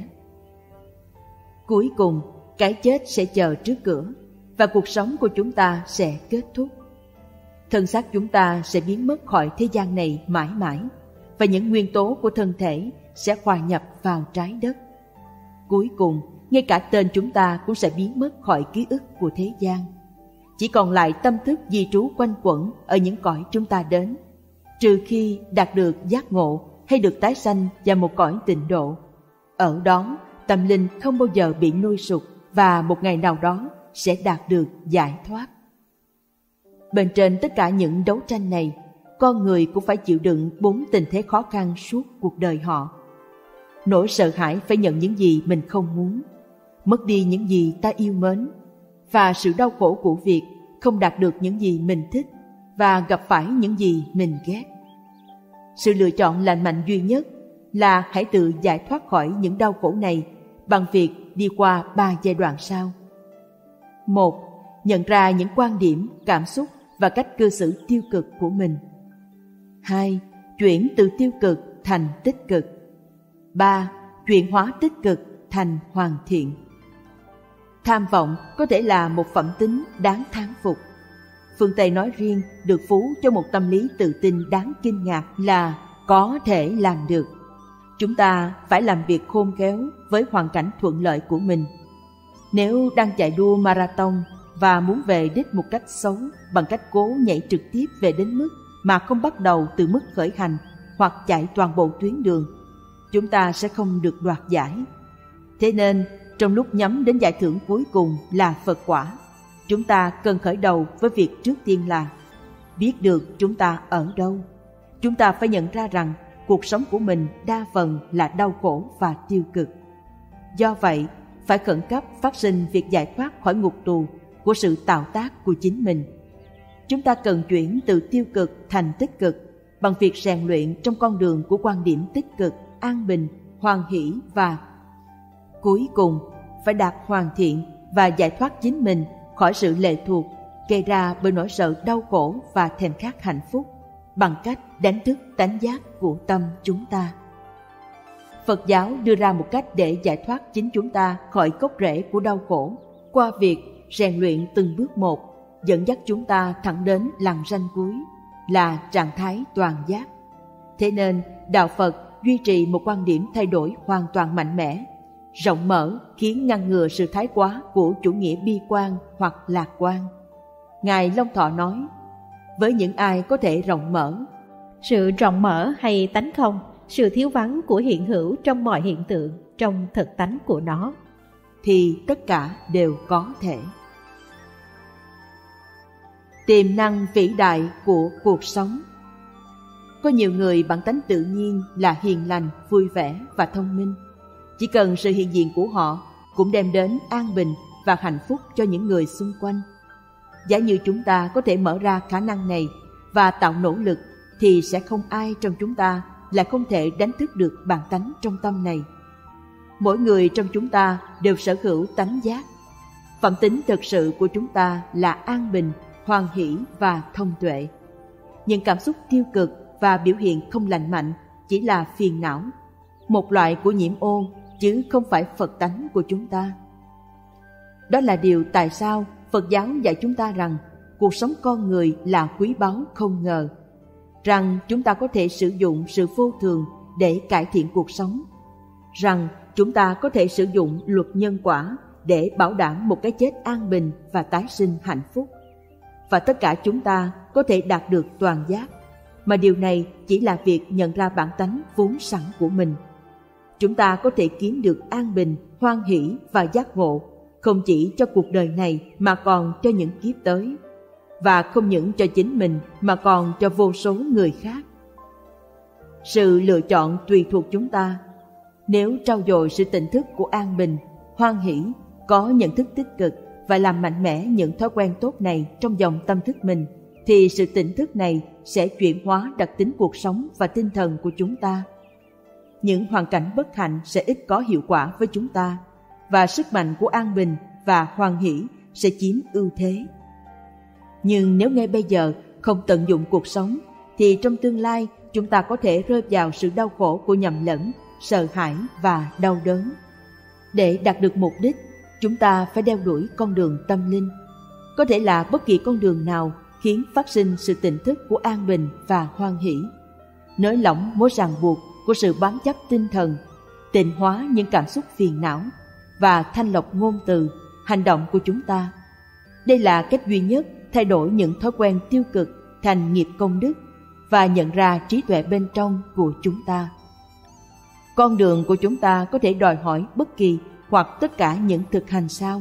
Cuối cùng, cái chết sẽ chờ trước cửa và cuộc sống của chúng ta sẽ kết thúc. Thân xác chúng ta sẽ biến mất khỏi thế gian này mãi mãi và những nguyên tố của thân thể sẽ hòa nhập vào trái đất. Cuối cùng, ngay cả tên chúng ta cũng sẽ biến mất khỏi ký ức của thế gian. Chỉ còn lại tâm thức di trú quanh quẩn ở những cõi chúng ta đến, trừ khi đạt được giác ngộ hay được tái sanh vào một cõi tịnh độ. Ở đó, tâm linh không bao giờ bị nuôi sụp và một ngày nào đó sẽ đạt được giải thoát. Bên trên tất cả những đấu tranh này, con người cũng phải chịu đựng 4 tình thế khó khăn suốt cuộc đời họ. Nỗi sợ hãi phải nhận những gì mình không muốn, mất đi những gì ta yêu mến, và sự đau khổ của việc không đạt được những gì mình thích và gặp phải những gì mình ghét. Sự lựa chọn lành mạnh duy nhất là hãy tự giải thoát khỏi những đau khổ này bằng việc đi qua 3 giai đoạn sau. 1. Nhận ra những quan điểm, cảm xúc và cách cư xử tiêu cực của mình. 2. Chuyển từ tiêu cực thành tích cực. 3. Chuyển hóa tích cực thành hoàn thiện. Tham vọng có thể là một phẩm tính đáng thán phục. Phương Tây nói riêng được phú cho một tâm lý tự tin đáng kinh ngạc là có thể làm được. Chúng ta phải làm việc khôn khéo với hoàn cảnh thuận lợi của mình. Nếu đang chạy đua marathon và muốn về đích một cách xấu bằng cách cố nhảy trực tiếp về đến mức mà không bắt đầu từ mức khởi hành hoặc chạy toàn bộ tuyến đường, chúng ta sẽ không được đoạt giải. Thế nên, trong lúc nhắm đến giải thưởng cuối cùng là Phật quả, chúng ta cần khởi đầu với việc trước tiên là biết được chúng ta ở đâu. Chúng ta phải nhận ra rằng cuộc sống của mình đa phần là đau khổ và tiêu cực. Do vậy, phải khẩn cấp phát sinh việc giải thoát khỏi ngục tù của sự tạo tác của chính mình. Chúng ta cần chuyển từ tiêu cực thành tích cực bằng việc rèn luyện trong con đường của quan điểm tích cực, an bình, hoan hỷ và cuối cùng phải đạt hoàn thiện và giải thoát chính mình khỏi sự lệ thuộc gây ra bởi nỗi sợ đau khổ và thèm khát hạnh phúc bằng cách đánh thức tánh giác của tâm chúng ta. Phật giáo đưa ra một cách để giải thoát chính chúng ta khỏi gốc rễ của đau khổ qua việc rèn luyện từng bước một, dẫn dắt chúng ta thẳng đến lằn ranh cuối là trạng thái toàn giác. Thế nên, Đạo Phật duy trì một quan điểm thay đổi hoàn toàn mạnh mẽ, Rộng mở khiến ngăn ngừa sự thái quá của chủ nghĩa bi quan hoặc lạc quan. Ngài Long Thọ nói, với những ai có thể rộng mở, sự rộng mở hay tánh không, sự thiếu vắng của hiện hữu trong mọi hiện tượng, trong thực tánh của nó, thì tất cả đều có thể. Tiềm năng vĩ đại của cuộc sống. Có nhiều người bản tánh tự nhiên là hiền lành, vui vẻ và thông minh. Chỉ cần sự hiện diện của họ cũng đem đến an bình và hạnh phúc cho những người xung quanh. Giả như chúng ta có thể mở ra khả năng này và tạo nỗ lực, thì sẽ không ai trong chúng ta là không thể đánh thức được bản tánh trong tâm này. Mỗi người trong chúng ta đều sở hữu tánh giác. Phẩm tính thực sự của chúng ta là an bình, hoan hỷ và thông tuệ. Những cảm xúc tiêu cực và biểu hiện không lành mạnh chỉ là phiền não, một loại của nhiễm ô, chứ không phải Phật tánh của chúng ta. Đó là điều tại sao Phật giáo dạy chúng ta rằng cuộc sống con người là quý báu không ngờ, rằng chúng ta có thể sử dụng sự vô thường để cải thiện cuộc sống, rằng chúng ta có thể sử dụng luật nhân quả để bảo đảm một cái chết an bình và tái sinh hạnh phúc. Và tất cả chúng ta có thể đạt được toàn giác, mà điều này chỉ là việc nhận ra bản tánh vốn sẵn của mình. Chúng ta có thể kiếm được an bình, hoan hỷ và giác ngộ, không chỉ cho cuộc đời này mà còn cho những kiếp tới, và không những cho chính mình mà còn cho vô số người khác. Sự lựa chọn tùy thuộc chúng ta. Nếu trau dồi sự tỉnh thức của an bình, hoan hỷ, có nhận thức tích cực và làm mạnh mẽ những thói quen tốt này trong dòng tâm thức mình, thì sự tỉnh thức này sẽ chuyển hóa đặc tính cuộc sống và tinh thần của chúng ta. Những hoàn cảnh bất hạnh sẽ ít có hiệu quả với chúng ta, và sức mạnh của an bình và hoan hỷ sẽ chiếm ưu thế. Nhưng nếu ngay bây giờ không tận dụng cuộc sống, thì trong tương lai chúng ta có thể rơi vào sự đau khổ của nhầm lẫn, sợ hãi và đau đớn. Để đạt được mục đích, chúng ta phải đeo đuổi con đường tâm linh. Có thể là bất kỳ con đường nào khiến phát sinh sự tỉnh thức của an bình và hoan hỷ, nới lỏng mối ràng buộc của sự bám chấp tinh thần, tịnh hóa những cảm xúc phiền não và thanh lọc ngôn từ, hành động của chúng ta. Đây là cách duy nhất thay đổi những thói quen tiêu cực thành nghiệp công đức và nhận ra trí tuệ bên trong của chúng ta. Con đường của chúng ta có thể đòi hỏi bất kỳ hoặc tất cả những thực hành sau.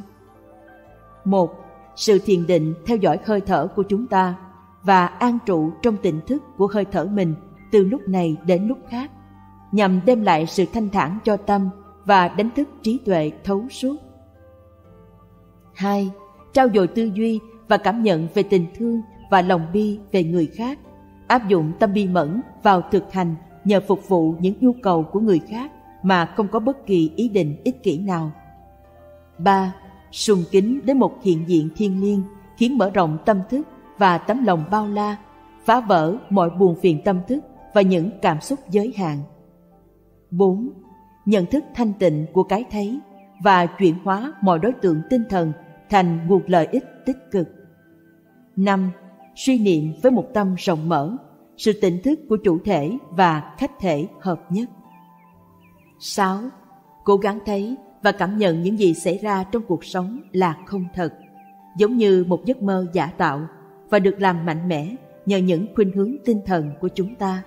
1. Sự thiền định theo dõi hơi thở của chúng ta và an trụ trong tỉnh thức của hơi thở mình từ lúc này đến lúc khác, nhằm đem lại sự thanh thản cho tâm và đánh thức trí tuệ thấu suốt. 2. Trau dồi tư duy và cảm nhận về tình thương và lòng bi về người khác, áp dụng tâm bi mẫn vào thực hành nhờ phục vụ những nhu cầu của người khác mà không có bất kỳ ý định ích kỷ nào. 3. Sùng kính đến một hiện diện thiêng liêng khiến mở rộng tâm thức và tấm lòng bao la, phá vỡ mọi buồn phiền tâm thức và những cảm xúc giới hạn. 4. Nhận thức thanh tịnh của cái thấy và chuyển hóa mọi đối tượng tinh thần thành nguồn lợi ích tích cực. 5. Suy niệm với một tâm rộng mở, sự tỉnh thức của chủ thể và khách thể hợp nhất. 6. Cố gắng thấy và cảm nhận những gì xảy ra trong cuộc sống là không thật, giống như một giấc mơ giả tạo, và được làm mạnh mẽ nhờ những khuynh hướng tinh thần của chúng ta.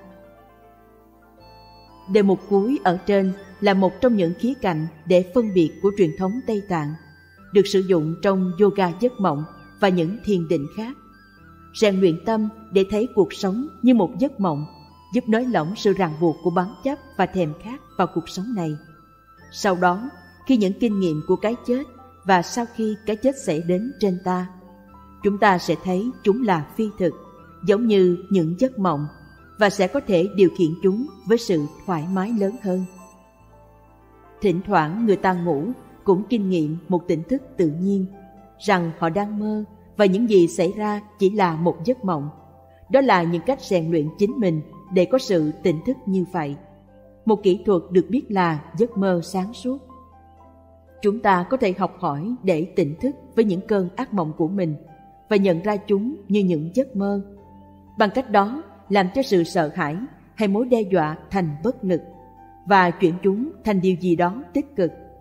Đề mục cuối ở trên là một trong những khía cạnh để phân biệt của truyền thống Tây Tạng, được sử dụng trong yoga giấc mộng và những thiền định khác. Rèn luyện tâm để thấy cuộc sống như một giấc mộng, giúp nới lỏng sự ràng buộc của bám chấp và thèm khát vào cuộc sống này. Sau đó, khi những kinh nghiệm của cái chết và sau khi cái chết xảy đến trên ta, chúng ta sẽ thấy chúng là phi thực, giống như những giấc mộng, và sẽ có thể điều khiển chúng với sự thoải mái lớn hơn. Thỉnh thoảng người ta ngủ cũng kinh nghiệm một tỉnh thức tự nhiên, rằng họ đang mơ và những gì xảy ra chỉ là một giấc mộng. Đó là những cách rèn luyện chính mình để có sự tỉnh thức như vậy. Một kỹ thuật được biết là giấc mơ sáng suốt. Chúng ta có thể học hỏi để tỉnh thức với những cơn ác mộng của mình và nhận ra chúng như những giấc mơ. Bằng cách đó, làm cho sự sợ hãi hay mối đe dọa thành bất lực và chuyển chúng thành điều gì đó tích cực.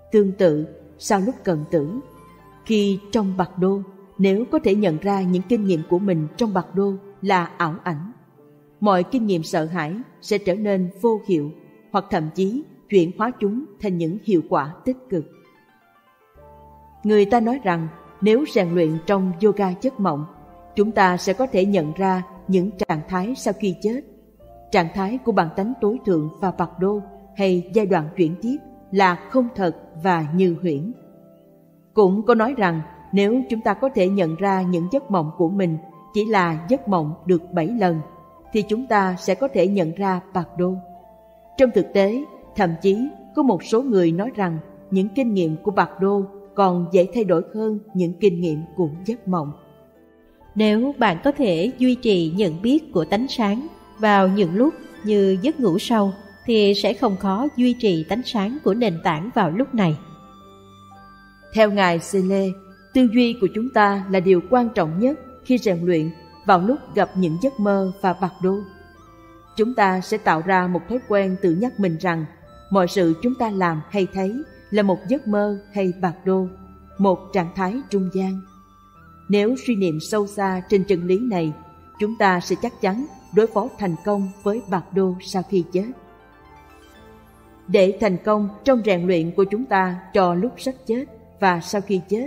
Tương tự, sau lúc cận tử, khi trong bạc đô, nếu có thể nhận ra những kinh nghiệm của mình trong bạc đô là ảo ảnh, mọi kinh nghiệm sợ hãi sẽ trở nên vô hiệu, hoặc thậm chí chuyển hóa chúng thành những hiệu quả tích cực. Người ta nói rằng nếu rèn luyện trong yoga giấc mộng, chúng ta sẽ có thể nhận ra những trạng thái sau khi chết. Trạng thái của bản tánh tối thượng và bạc đô hay giai đoạn chuyển tiếp là không thật và như huyễn. Cũng có nói rằng nếu chúng ta có thể nhận ra những giấc mộng của mình chỉ là giấc mộng được 7 lần, thì chúng ta sẽ có thể nhận ra bạc đô. Trong thực tế, thậm chí có một số người nói rằng những kinh nghiệm của bạc đô còn dễ thay đổi hơn những kinh nghiệm của giấc mộng. Nếu bạn có thể duy trì nhận biết của tánh sáng vào những lúc như giấc ngủ sâu, thì sẽ không khó duy trì tánh sáng của nền tảng vào lúc này. Theo Ngài Sele, tư duy của chúng ta là điều quan trọng nhất khi rèn luyện vào lúc gặp những giấc mơ và bạc đô. Chúng ta sẽ tạo ra một thói quen tự nhắc mình rằng mọi sự chúng ta làm hay thấy là một giấc mơ hay bạc đô, một trạng thái trung gian. Nếu suy niệm sâu xa trên chân lý này, chúng ta sẽ chắc chắn đối phó thành công với bạc đô sau khi chết. Để thành công trong rèn luyện của chúng ta cho lúc sắp chết và sau khi chết,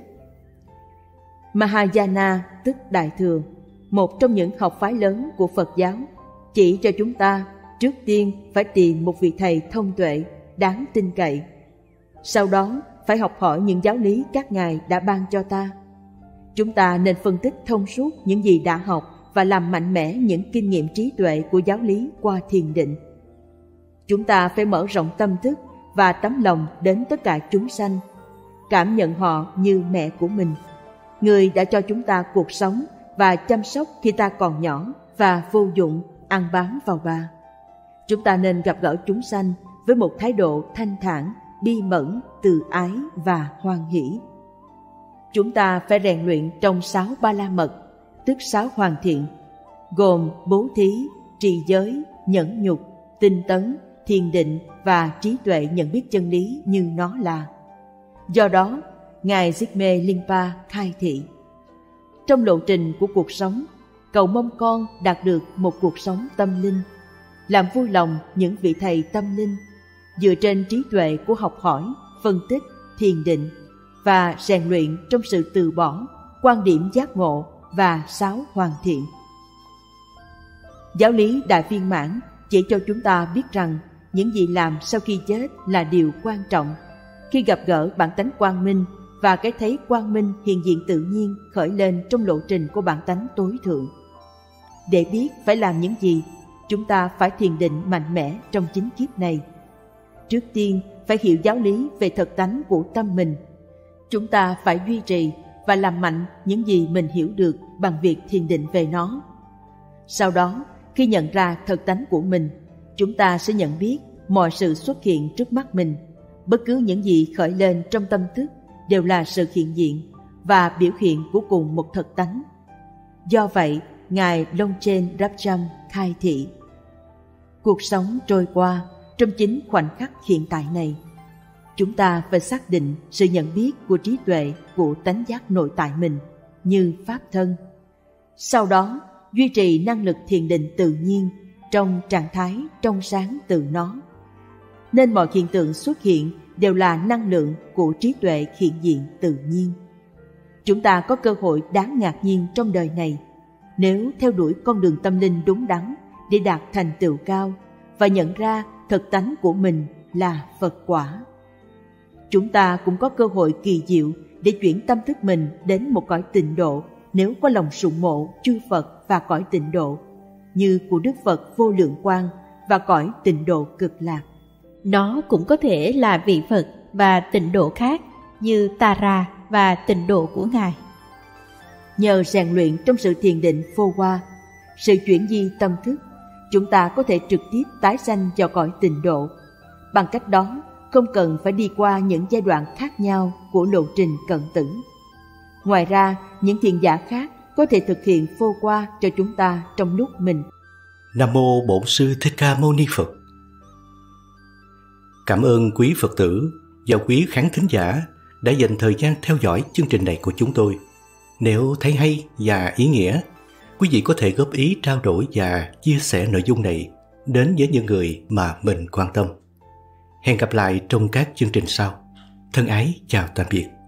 Mahayana tức Đại Thừa, một trong những học phái lớn của Phật giáo, chỉ cho chúng ta trước tiên phải tìm một vị thầy thông tuệ, đáng tin cậy. Sau đó phải học hỏi những giáo lý các ngài đã ban cho ta. Chúng ta nên phân tích thông suốt những gì đã học và làm mạnh mẽ những kinh nghiệm trí tuệ của giáo lý qua thiền định. Chúng ta phải mở rộng tâm thức và tấm lòng đến tất cả chúng sanh, cảm nhận họ như mẹ của mình, người đã cho chúng ta cuộc sống và chăm sóc khi ta còn nhỏ và vô dụng, ăn bám vào bà. Chúng ta nên gặp gỡ chúng sanh với một thái độ thanh thản, bi mẫn, từ ái và hoan hỷ. Chúng ta phải rèn luyện trong 6 ba la mật, tức 6 hoàn thiện, gồm bố thí, trì giới, nhẫn nhục, tinh tấn, thiền định và trí tuệ nhận biết chân lý như nó là. Do đó, Ngài Zigme Limpa khai thị: trong lộ trình của cuộc sống, cầu mong con đạt được một cuộc sống tâm linh, làm vui lòng những vị thầy tâm linh, dựa trên trí tuệ của học hỏi, phân tích, thiền định và rèn luyện trong sự từ bỏ, quan điểm giác ngộ và 6 hoàn thiện. Giáo lý Đại Viên Mãn chỉ cho chúng ta biết rằng những gì làm sau khi chết là điều quan trọng. Khi gặp gỡ bản tánh quang minh và cái thấy quang minh hiện diện tự nhiên khởi lên trong lộ trình của bản tánh tối thượng. Để biết phải làm những gì, chúng ta phải thiền định mạnh mẽ trong chính kiếp này. Trước tiên phải hiểu giáo lý về thật tánh của tâm mình. Chúng ta phải duy trì và làm mạnh những gì mình hiểu được bằng việc thiền định về nó. Sau đó, khi nhận ra thật tánh của mình, chúng ta sẽ nhận biết mọi sự xuất hiện trước mắt mình. Bất cứ những gì khởi lên trong tâm thức đều là sự hiện diện và biểu hiện của cùng một thật tánh. Do vậy, Ngài Longchen Rabjam khai thị: cuộc sống trôi qua trong chính khoảnh khắc hiện tại này. Chúng ta phải xác định sự nhận biết của trí tuệ của tánh giác nội tại mình như pháp thân. Sau đó, duy trì năng lực thiền định tự nhiên trong trạng thái trong sáng từ nó. Nên mọi hiện tượng xuất hiện đều là năng lượng của trí tuệ hiện diện tự nhiên. Chúng ta có cơ hội đáng ngạc nhiên trong đời này nếu theo đuổi con đường tâm linh đúng đắn để đạt thành tựu cao và nhận ra thật tánh của mình là Phật quả. Chúng ta cũng có cơ hội kỳ diệu để chuyển tâm thức mình đến một cõi tịnh độ nếu có lòng sùng mộ chư Phật và cõi tịnh độ, như của Đức Phật Vô Lượng Quang và cõi tịnh độ Cực Lạc. Nó cũng có thể là vị Phật và tịnh độ khác như Tara và tịnh độ của Ngài. Nhờ rèn luyện trong sự thiền định phô hoa, sự chuyển di tâm thức, chúng ta có thể trực tiếp tái sanh vào cõi tịnh độ. Bằng cách đó, không cần phải đi qua những giai đoạn khác nhau của lộ trình cận tử. Ngoài ra, những thiền giả khác có thể thực hiện phô qua cho chúng ta trong lúc mình. Nam mô Bổn Sư Thích Ca Mâu Ni Phật. Cảm ơn quý Phật tử và quý khán thính giả đã dành thời gian theo dõi chương trình này của chúng tôi. Nếu thấy hay và ý nghĩa, quý vị có thể góp ý, trao đổi và chia sẻ nội dung này đến với những người mà mình quan tâm. Hẹn gặp lại trong các chương trình sau. Thân ái chào tạm biệt.